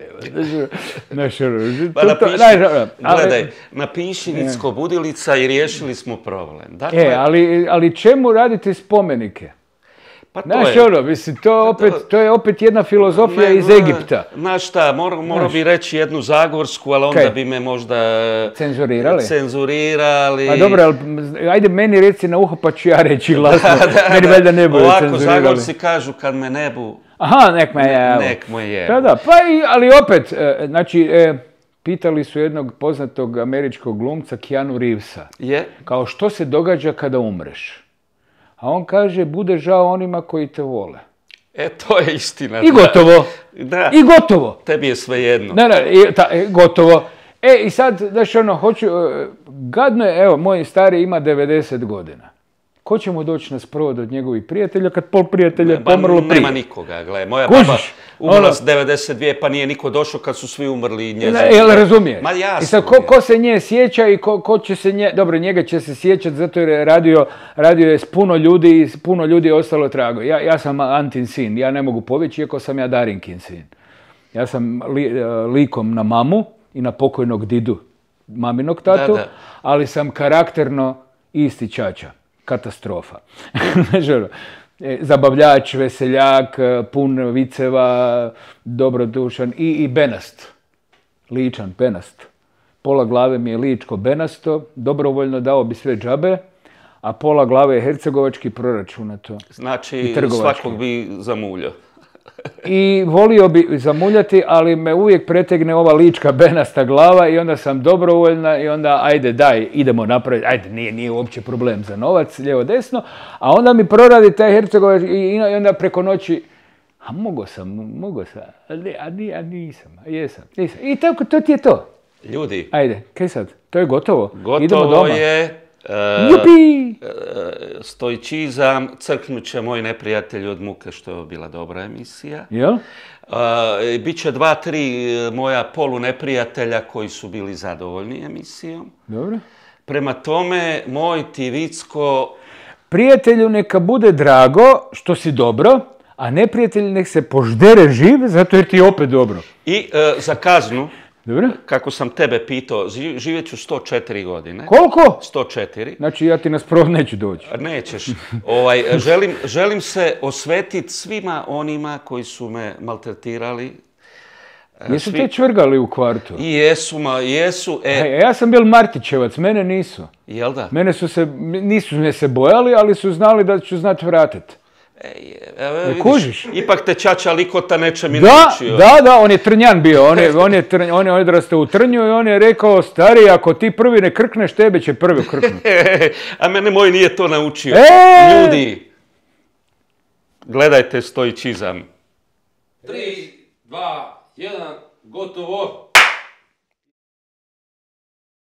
Gledaj, napiši Vicko Budilica i riješili smo problem. Ali čemu raditi spomenike? Znaš, to je opet jedna filozofija iz Egipta. Znaš šta, morao bi reći jednu zagorsku, ali onda bi me možda... Cenzurirali. Pa dobro, ajde meni reci na uho pa ću ja reći glasno. Meni valjda ne bude cenzurirali. Ovako Zagorci kažu kad me ne bu... Aha, nek me je. Nek mu je. Da, ali opet, znači, pitali su jednog poznatog američkog glumca, Keanu Reevesa. Kao što se događa kada umreš? A on kaže, bude žao onima koji te vole. To je istina. I gotovo. Da. I gotovo. Tebi je svejedno. Gotovo. I sad, znaš, gadno je, evo, moj stari ima 90 godina. Ko će mu doći na sprovod od njegovih prijatelja kad pol prijatelja je pomrlo prije? Nema nikoga, gledaj. Moja baba umrla s 92, pa nije niko došao kad su svi umrli njezini. Jel razumije? Ma jasno. I sad, ko se nje sjeća i ko će se nje... Dobro, njega će se sjećati zato jer je radio je s puno ljudi i puno ljudi je ostalo trago. Ja sam Antin sin, ja ne mogu pobjeći, iako sam ja Darinkin sin. Ja sam likom na mamu i na pokojnog didu, maminog tatu, ali sam karakterno isti ćaća. Katastrofa. Zabavljač, veseljak, pun viceva, dobrodušan i benast. Ličan, benast. Pola glave mi je ličko benasto, dobrovoljno dao bi sve džabe, a pola glave je hercegovački proračunato. Znači, svakog bi zamuljao. I volio bi zamuljati, ali me uvijek pretegne ova lička benasta glava i onda sam dobrovoljna i onda ajde daj, idemo napraviti, ajde nije uopće problem za novac, lijevo desno, a onda mi proradi taj Hercegovac i onda preko noći, a mogo sam, a nisam, jesam. I tako, to ti je to. Ljudi. Ajde, kaj sad, to je gotovo. Gotovo je. Jupi! Stoičizam, crknut će moj neprijatelj od muke, što je bila dobra emisija. Jel? Biće 2-3 moja poluneprijatelja koji su bili zadovoljni emisijom. Dobro. Prema tome, moj ti Vicko... Prijatelju neka bude drago što si dobro, a neprijatelj nek se poždere živ zato jer ti je opet dobro. I za kaznu Dobro? Kako sam tebe pitao, živjet ću 104 godine. Koliko? 104. Znači ja ti na sprov neću doći. Nećeš. Želim se osvetiti svima onima koji su me maltretirali. Jesu te čvrgali u kvartu? Jesu. Ja sam bil Martićevac, mene nisu. Jel da? Nisu me se bojali, ali su znali da ću znati vratiti. Kužiš? Ipak te čača Likota nečem i naučio. Da, on je Trnjan bio, on je odrastao u Trnju i on je rekao, stari, ako ti prvi ne krkneš, tebe će prvi krknuti. A mene moj nije to naučio. Ljudi, gledajte stoičizam. 3, 2, 1, gotovo.